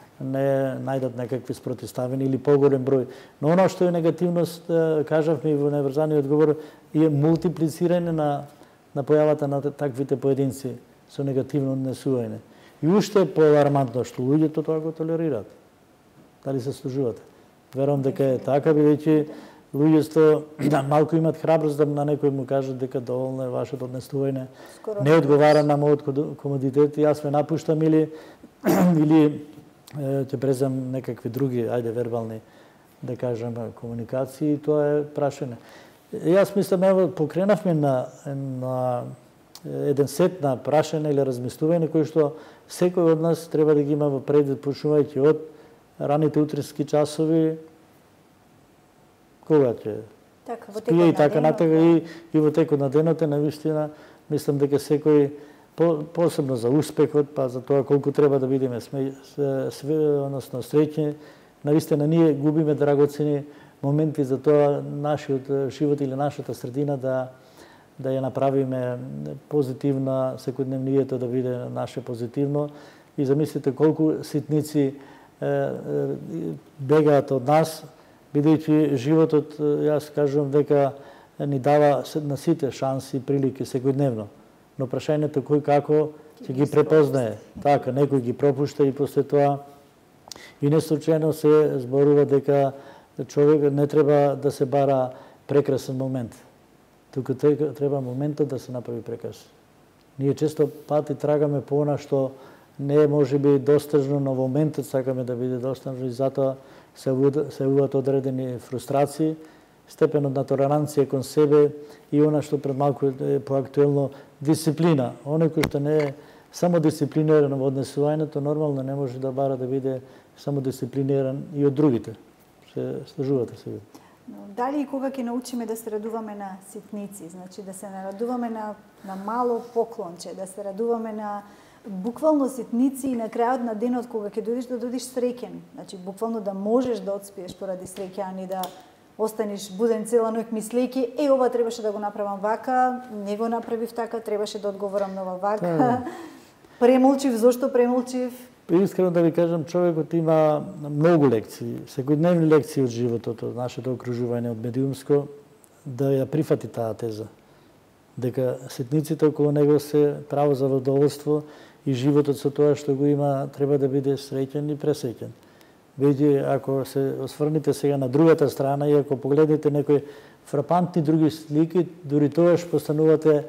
не најдат некакви спротивставени или поголем број. Но оно што е негативност, кажавме и во неврзаниот одговор, е мултиплицирање на, на појавата на таквите поединци со негативно однесување. И уште е поалармантно што луѓето тоа го толерираат. Дали се служувате? Верувам дека е така, бидејќи луѓето малку имат храброст да на некој му кажат дека доволно е вашето однесување, не одговара на мојот комодитет и јас ме напуштам или или ќе презем некакви други, ајде вербални, да кажем, комуникации, и тоа е прашање. Јас мислам, ево, покренавме на, на еден сет на прашање или размислување кои што секој од нас треба да ги има во предвид, почнувајќи од раните утрински часови, кога ќе така, спие и така натака, и, и во текот на денот е навистина, мислам дека секој по, посебно за успехот, па за тоа колку треба да бидеме сме, све, односно среќни, навистина ние губиме драгоцени моменти за тоа нашиот живот или нашата средина да да ја направиме позитивна, секојдневнието да биде наше позитивно и замислите колку ситници бегаат од нас, бидејќи животот, јас кажувам дека ни дава на сите шанси и прилики секојдневно. Но прашањето кој како ќе ги препознае. Така, некој ги пропушта и после тоа и не случајно се зборува дека човек не треба да се бара прекрасен момент. Туку треба моментот да се направи прекрасен. Ние често пати трагаме по она што не е можеби достижно, но моментот сакаме да биде достижно и затоа се јавуваат одредени фрустрации, степенот на толеранција кон себе и она што пред малку е поактуелно дисциплина. Оној кој што не е само дисциплиниран во однесувањето, нормално не може да бара да биде само дисциплиниран и од другите. Се слажувате сега. Дали и кога ќе научиме да се радуваме на ситници, значи да се нарадуваме на, на мало поклонче, да се радуваме на буквално ситници и на крајот на денот кога ќе дојдеш да дојдеш среќен, значи буквално да можеш да одспиеш поради среќа, а не да останеш буден цела ноќ мислејќи, е ова требаше да го направам вака, не го направив така, требаше да одговорам на ова вака. Премолчив, зошто премолчив? Искрено да ви кажам, човекот има многу лекции, секојдневни лекции од животот, од нашето окружување, од медиумско, да ја прифати таа теза. Дека ситниците околу него се право за задоволство и животот со тоа што го има треба да биде среќен и пресреќен. Види, ако се осврните сега на другата страна и ако погледнете некои фрапантни други слики, дури тоаш постанувате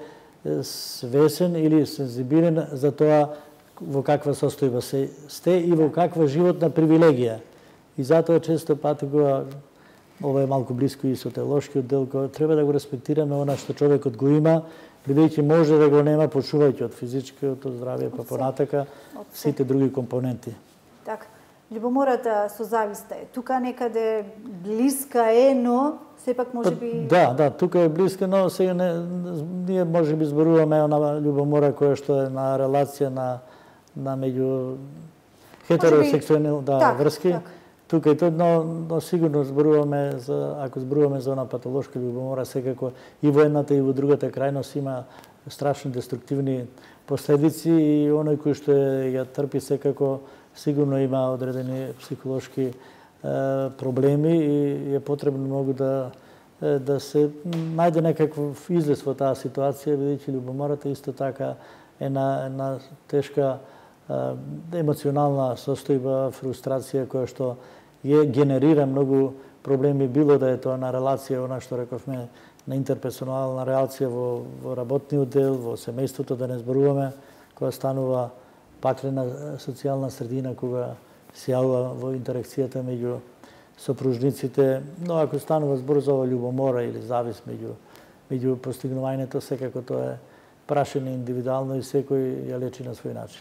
свесен или сензибилен за тоа во каква состојба се сте и во каква животна привилегија. И затоа често пати кога ова е малку блиско и со теолошкиот дел, кога треба да го респектираме она што човекот го има, бидејќи може да го нема, почувајќи од физичкото здравје па понатака сите други компоненти. Така. Љубомората со зависта е тука некаде блиска е, но сепак може би... Да, да, тука е блиска, но сега не, ние може би зборуваме на љубомора која што е на релација на на меѓу хетеросексуални да, так, врски. Так. Тука и тоа, но, но сигурно зборуваме за, ако зборуваме за она патолошка љубомора, секако и во едната и во другата крајност има страшни деструктивни последици и оној кој што ја трпи секако сигурно има одредени психолошки е, проблеми и е потребно многу да е, да се најде некаков излез во таа ситуација, бидејќи љубомората исто така е на една тешка емоционална состојба, фрустрација која што ја генерира многу проблеми, било да е тоа на релација, она што рековме, на интерперсонална релација во, во работниот дел, во семејството, да не зборуваме, кога станува паклена социјална средина, кога се јавува во интеракцијата меѓу сопружниците, но ако станува збор за ова љубомора или завис меѓу, меѓу постигнувањето, секако тоа е прашање индивидуално и секој ја лечи на свој начин.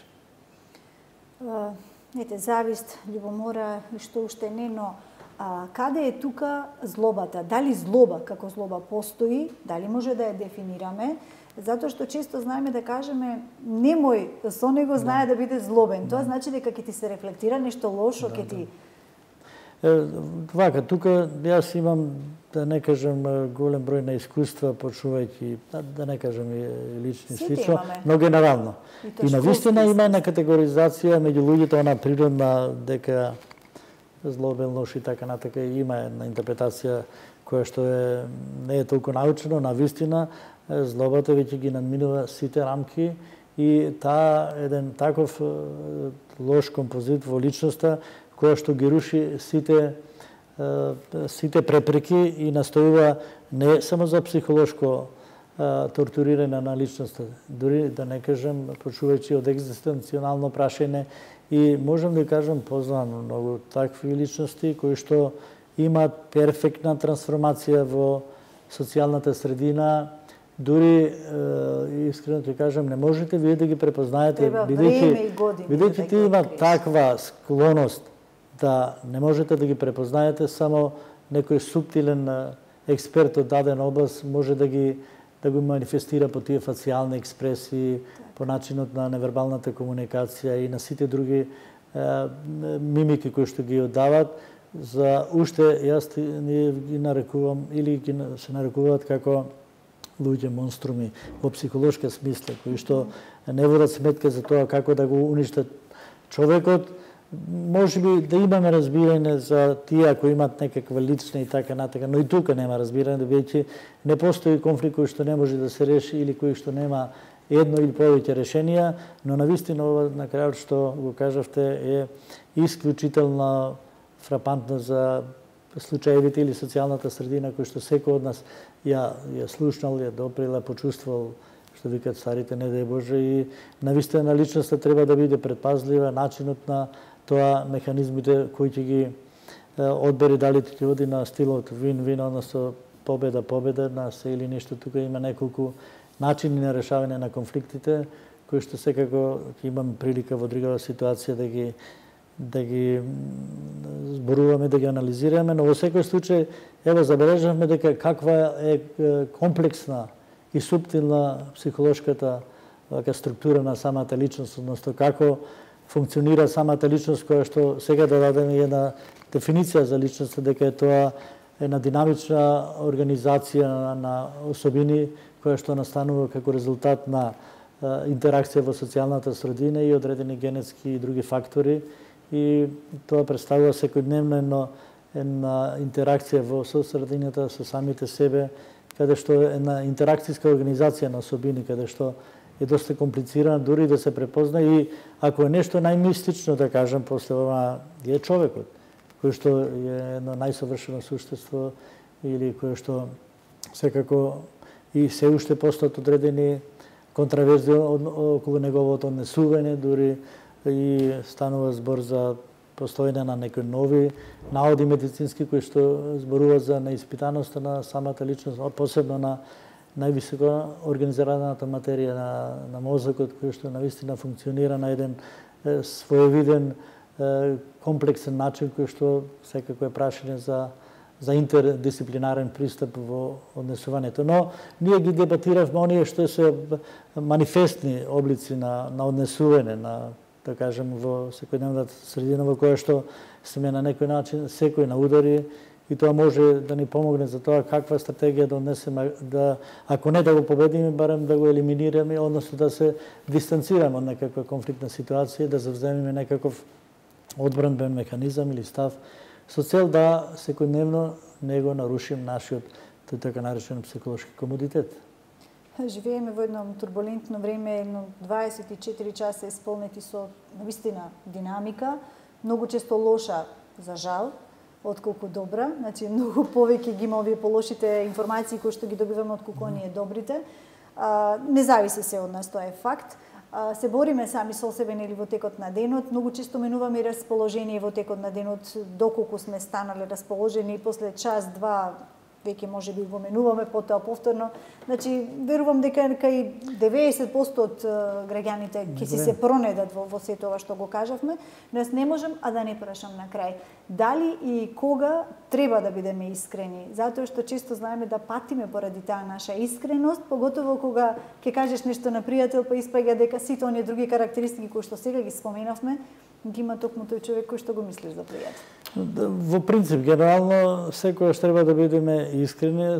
Ете, завист, љубомора и што уште не, но а, каде е тука злобата? Дали злоба како злоба постои? Дали може да ја дефинираме? Затоа што често знаеме да кажеме немој со него знае да, да биде злобен. Тоа значи дека ќе ти се рефлектира нешто лошо, ќе да, ти... Е, вака, тука јас имам, да не кажем, голем број на искуства, почувајќи, да, да не кажем и лични слично, но генерално. И, и навистина има една категоризација меѓу луѓето, она природна, дека злобен, лош и така натака, има една интерпретација која што е, не е толку научено, навистина, злобата веќе ги надминува сите рамки и таа еден таков лош композит во личноста, која што ги руши сите сите препреки и настојува не само за психолошко тортурирање на личноста, дури да не кажем, почувајќи од екзистенционално прашање, и можам да кажам, познавам многу такви личности кои што имаат перфектна трансформација во социјалната средина, дури искрено ти кажам, не можете вие да ги препознаете, бидејќи бидејќи ти има таква склоност да не можете да ги препознаете, само некој суптилен експерт од дадена област може да ги да го манифестира по тие фацијални експресии, по начинот на невербалната комуникација и на сите други е, мимики кои што ги оддават. За уште јас ние ги нарекувам или ги се нарекуваат како луѓе монструми во психолошка смисла, кои што не водат сметка за тоа како да го уништат човекот, може би да имаме разбирање за тие ако имат некаква лична и така натака, но и тука нема разбирање, да бидејќи не постои конфликт кој што не може да се реши или кој што нема едно или повеќе решенија, но навистина ова на крајот што го кажавте е исклучително фрапантно за случаевите или социјалната средина кој што секој од нас ја ја слушнал, ја доприла, почувствувал, што викат старите, не дај Боже, и навистина личноста треба да биде предпазлива, начинот на тоа, механизмите кои ќе ги одбери, дали ќе оди на стилот вин-вин, односно победа-победа, на се или нешто. Тука има неколку начини на решавање на конфликтите, кои што секако ќе имаме прилика во другава ситуација да ги да ги зборуваме, да ги анализираме, но во секој случај, ево, забележавме дека каква е комплексна и суптилна психолошката вака структура на самата личност, односно како функционира самата личност, која што сега да дадеме една дефиниција за личноста, дека е тоа една динамична организација на, на особини која што настанува како резултат на интеракција во социјалната средина и одредени генетски и други фактори, и тоа представува секојдневно една, една интеракција во сосредината со самите себе, каде што е една интеракцијска организација на особини, каде што е доста комплицирана, дури да се препозна, и ако е нешто најмистично, да кажам, после ова е човекот, кој што е едно најсовршено суштество или кој што секако и се уште постојат одредени контраверзии околу неговото однесување, дури и станува збор за постојане на некои нови наоди медицински кои што зборуваат за неиспитаноста на самата личност, посебно на највисоко организираната материја на, на мозокот, кој што навистина функционира на еден е, своевиден е, комплексен начин, кој што секако е прашање за за интердисциплинарен пристап во однесувањето. Но ние ги дебатиравме оние што се манифестни облици на, на однесување, на, да кажем, во секојдневната средина во која што сме на некој начин секој на удари, и тоа може да ни помогне за тоа каква стратегија да однесеме, да, ако не да го победиме, барем да го елиминираме, односно да се дистанцираме од некаква конфликтна ситуација, да завземеме некаков одбранбен механизам или став, со цел да секојдневно не го нарушим нашиот, тој така наречен психолошки комодитет. Живееме во едно турбулентно време, едно дваесет и четири часа исполнети со навистина динамика, многу често лоша, за жал, отколку добра, значи многу повеќе ги има овие полошите информации кои што ги добиваме отколку оние добрите. А, не зависи се од нас, тоа е факт. А, се бориме сами со себе нели во текот на денот, многу често менуваме и расположение во текот на денот, доколку сме станале расположени, и после час, два, веќе може би го менуваме потоа повторно. Значи, верувам дека кај деветдесет проценти од граѓаните ќе си се пронедат во, во сето ова што го кажавме, но јас не можам а да не прашам на крај. Дали и кога треба да бидеме искрени? Затоа што често знаеме да патиме поради таа наша искреност, поготово кога ќе кажеш нешто на пријател, па испаѓа дека сите оние други карактеристики кои што сега ги споменавме, ги има токму тој човек кој што го мислиш за пријател. Во принцип, генерално, секојаш треба да бидеме искрени е,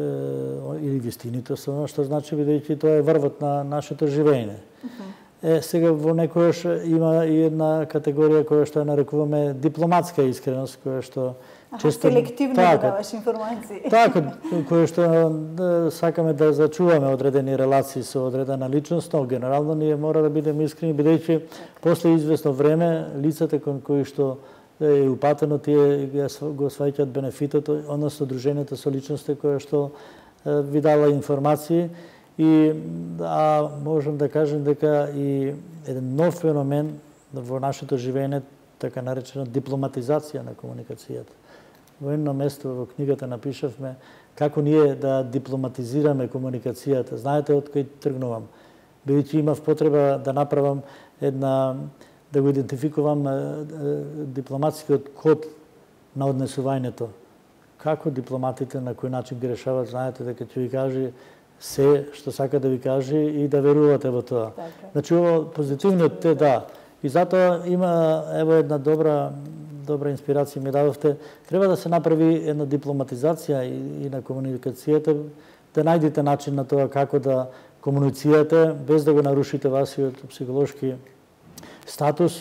или вистинито со оно што значи, бидејќи тоа е врвот на нашето живење. Uh -huh. Е, сега во некојаш има и една категорија која што ја нарекуваме дипломатска искреност, која што Аха, често селективно така, да даваш информации. Така, која што да, сакаме да зачуваме одредени релации со одредена личност, но генерално ние мора да бидеме искрени, бидејќи после известно време лицата кон кои што е упатено, тие го сваќаат бенефитот, односно дружењето со личности која што ви дава информации, и а можам да кажем дека и еден нов феномен во нашето живење, така наречена дипломатизација на комуникацијата. Во едно место во книгата напишавме како ние да дипломатизираме комуникацијата. Знаете од кој тргнувам? Бидејќи имав потреба да направам една, да го идентификувам дипломатскиот код на однесувањето. Како дипломатите на кој начин ги решават, знаете дека ќе ви кажи се што сака да ви каже и да верувате во тоа. Така. Значи, ово позитивниот те да. И затоа има ево една добра добра инспирација ми дадовте. Треба да се направи една дипломатизација и, и на комуникацијата, да најдете начин на тоа како да комуницирате без да го нарушите вашиот психолошки статус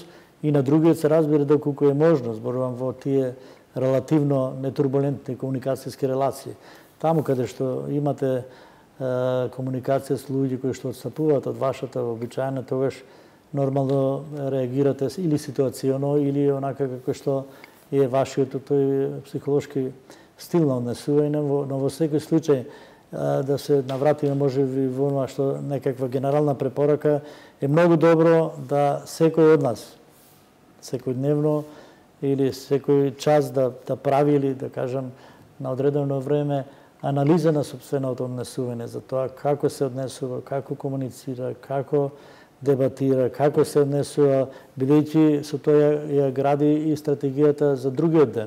и на другиот се разбира доколку е можно, зборувам во тие релативно нетурбулентни комуникацијски релации. Таму каде што имате е, комуникација с луѓе кои што отстапуваат од вашата вообичаена, тогаш нормално реагирате или ситуационо, или онака како што е вашиот тој психолошки стил на однесување, но во секој случај да се навратиме може би во она што некаква генерална препорака е многу добро да секој од нас секојдневно или секој час да да прави или да кажам на одредено време анализа на сопственото однесување за тоа како се однесува, како комуницира, како дебатира, како се однесува, бидејќи со тоа ја гради и стратегијата за другиот ден.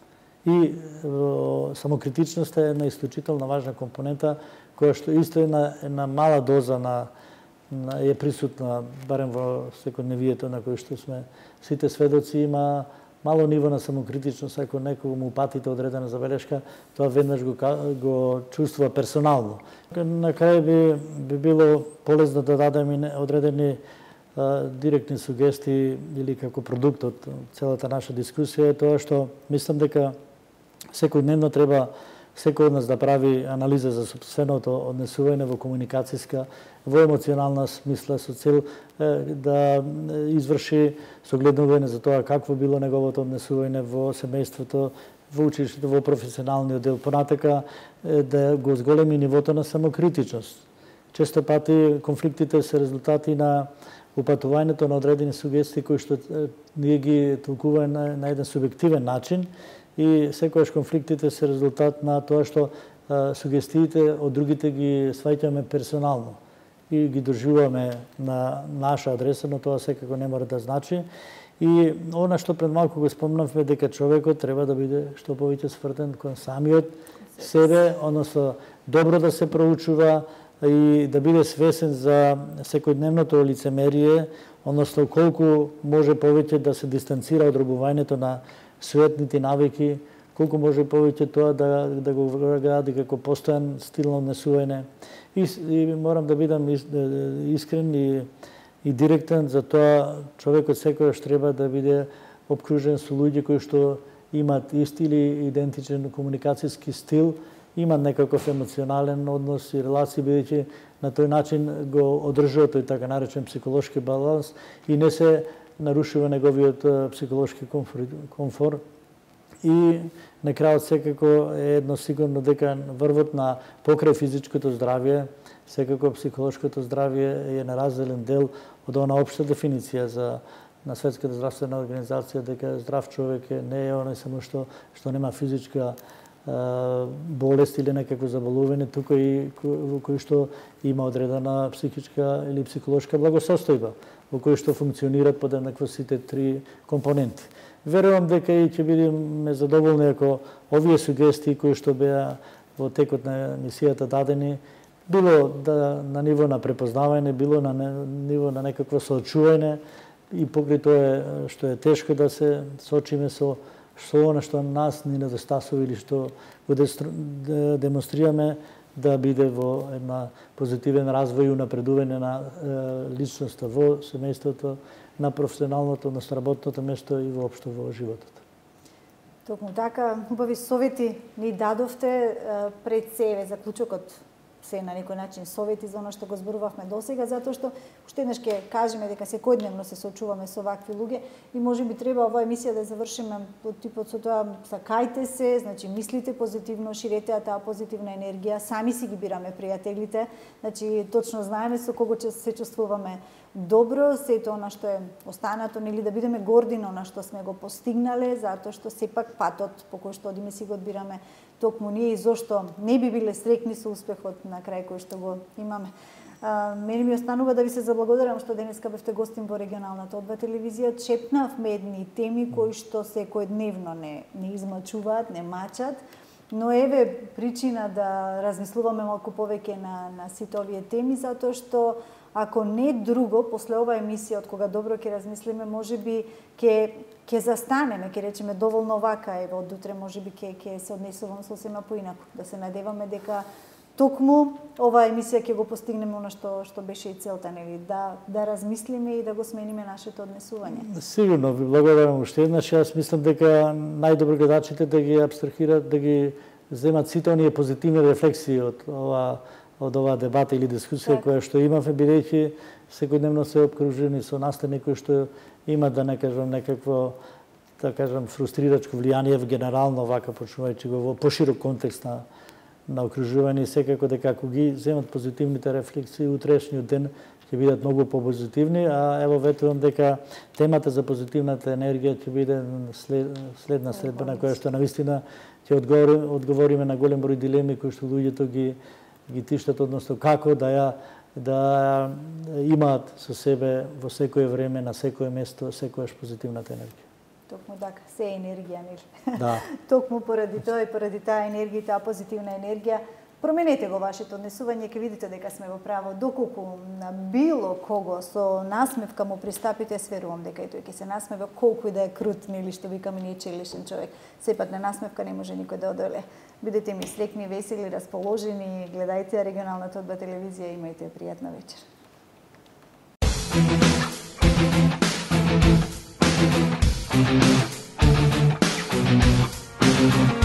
И о, самокритичноста е една исклучително важна компонента која што исто е една, една мала доза на, на е присутна барем во секојдневието на кој што сме сите сведоци, има мало ниво на самокритичност, ако некого му упатите одредена забелешка, тоа веднаш го, го чувствува персонално. На крај би, би било полезно да дадеме одредени а, директни сугестии или како продукт од целата наша дискусија е тоа што мислам дека секојдневно треба секој од нас да прави анализа за сопственото однесување во комуникацијска, во емоционална смисла, со цел е, да изврши согледнување за тоа какво било неговото однесување во семејството, во училиштето, во професионалниот дел. Понатака е, да го зголеми нивото на самокритичност. Често пати конфликтите се резултати на упатувањето на одредени сугестии кои што е, ние ги толкуваме на, на еден субјективен начин, и секогаш конфликтите се резултат на тоа што а, сугестиите од другите ги сваќаме персонално и ги доживуваме на наша адреса, но тоа секако не мора да значи. И она што пред малку го спомнавме, дека човекот треба да биде што повеќе свртен кон самиот себе, односно добро да се проучува и да биде свесен за секојдневното лицемерие, односно колку може повеќе да се дистанцира од робувањето на светните навики, колку може повеќе тоа да, да го гради како постојан стил на однесување. И, и морам да бидам искрен и, и директен, за тоа човекот секогаш треба да биде обкружен со луѓе кои што имаат ист или идентичен комуникацијски стил, имаат некаков емоционален однос и релација, бидејќи на тој начин го одржува тој така наречен психолошки баланс и не се нарушува неговиот психолошки комфор, комфор. И на крајот секако е едно сигурно дека врвот на покрај физичкото здравје, секако психолошкото здравје е неразделен дел од она општа дефиниција за на Светската здравствена организација, дека здрав човек е, не е оној само што што нема физичка болест или некакво заболување, туку и во кој што има одредена психичка или психолошка благосостојба, во кој што функционираат подеднакво сите три компоненти. Верувам дека и ќе бидеме задоволни ако овие сугестии кои што беа во текот на емисијата дадени, било да на ниво на препознавање, било на ниво на некакво соочување и покрај тоа што е тешко да се соочиме со со она што нас ни недостасува или што го демонстрираме да биде во една позитивен развој и унапредување на е, личноста во семејството, на професионалното, на работното место и воопшто во животот. Токму така, убави совети ни дадовте пред себе, заклучокот се на некој начин совети за она што го зборувавме досега, затоа што уште еднаш ќе кажеме дека секојдневно се соочуваме со вакви луѓе и можеби треба оваа емисија да завршиме од типот со тоа сакајте се, значи мислите позитивно, ширете таа позитивна енергија, сами си ги бираме пријателите, значи точно знаеме со кого ќе се чувствуваме добро, сето она што е останато, нели да бидеме горди на она што сме го постигнале, затоа што сепак патот по кој што одиме си го одбираме токму ние и зошто не би биле среќни со успехот на крај кој што го имаме. А, мене ми останува да ви се заблагодарам што денеска бевте гостин во регионалната О два телевизија. Чепнавме едни теми кои што секојдневно не не измачуваат, не мачат, но еве причина да размислуваме малку повеќе на на сите овие теми, затоа што ако не друго, после оваа емисија, од кога добро ќе размислиме, можеби ќе ќе застанеме, ќе речеме доволно вака, ево од утре можеби ќе ќе се однесуваме сосема поинаку, да се надеваме дека токму оваа емисија ќе го постигнеме она што што беше и целта, нели, да да размислиме и да го смениме нашето однесување. Сигурно, ви благодарам уште еднаш. Јас мислам дека најдобро гледачите да ги абстрахираат, да ги земат сите оние позитивни рефлексии од ова од оваа дебата или дискусија так. Која што имавме, бидејќи секојдневно се обкружени со настани кои што има, да не кажам, некакво, да кажам, фрустрирачко влијание генерално, вака почнувајќи го во поширок контекст на на окружување, секако дека ако ги земат позитивните рефлексии, утрешниот ден ќе бидат многу попозитивни, а ево ветувам дека темата за позитивната енергија ќе биде след, следна следбена која што навистина ќе одговори, одговориме на голем број дилеми кои што луѓето ги ги тиштат, односно како да ја да имаат со себе во секое време, на секое место, секојаш позитивната енергија. Токму така, се е енергија, нели? Да. Токму поради тоа и поради таа енергија, таа позитивна енергија, променете го вашето однесување, ќе видите дека сме во право. Доколку на било кого со насмевка му пристапите, сверувам дека и тој ќе се насмева, колку и да е крут, нели, што викаме ние челишен човек. Сепак на насмевка не може никој да одоле. Бидете ми среќни, весели, расположени, гледајте регионалната одба телевизија, имајте пријатна вечер. Thank you.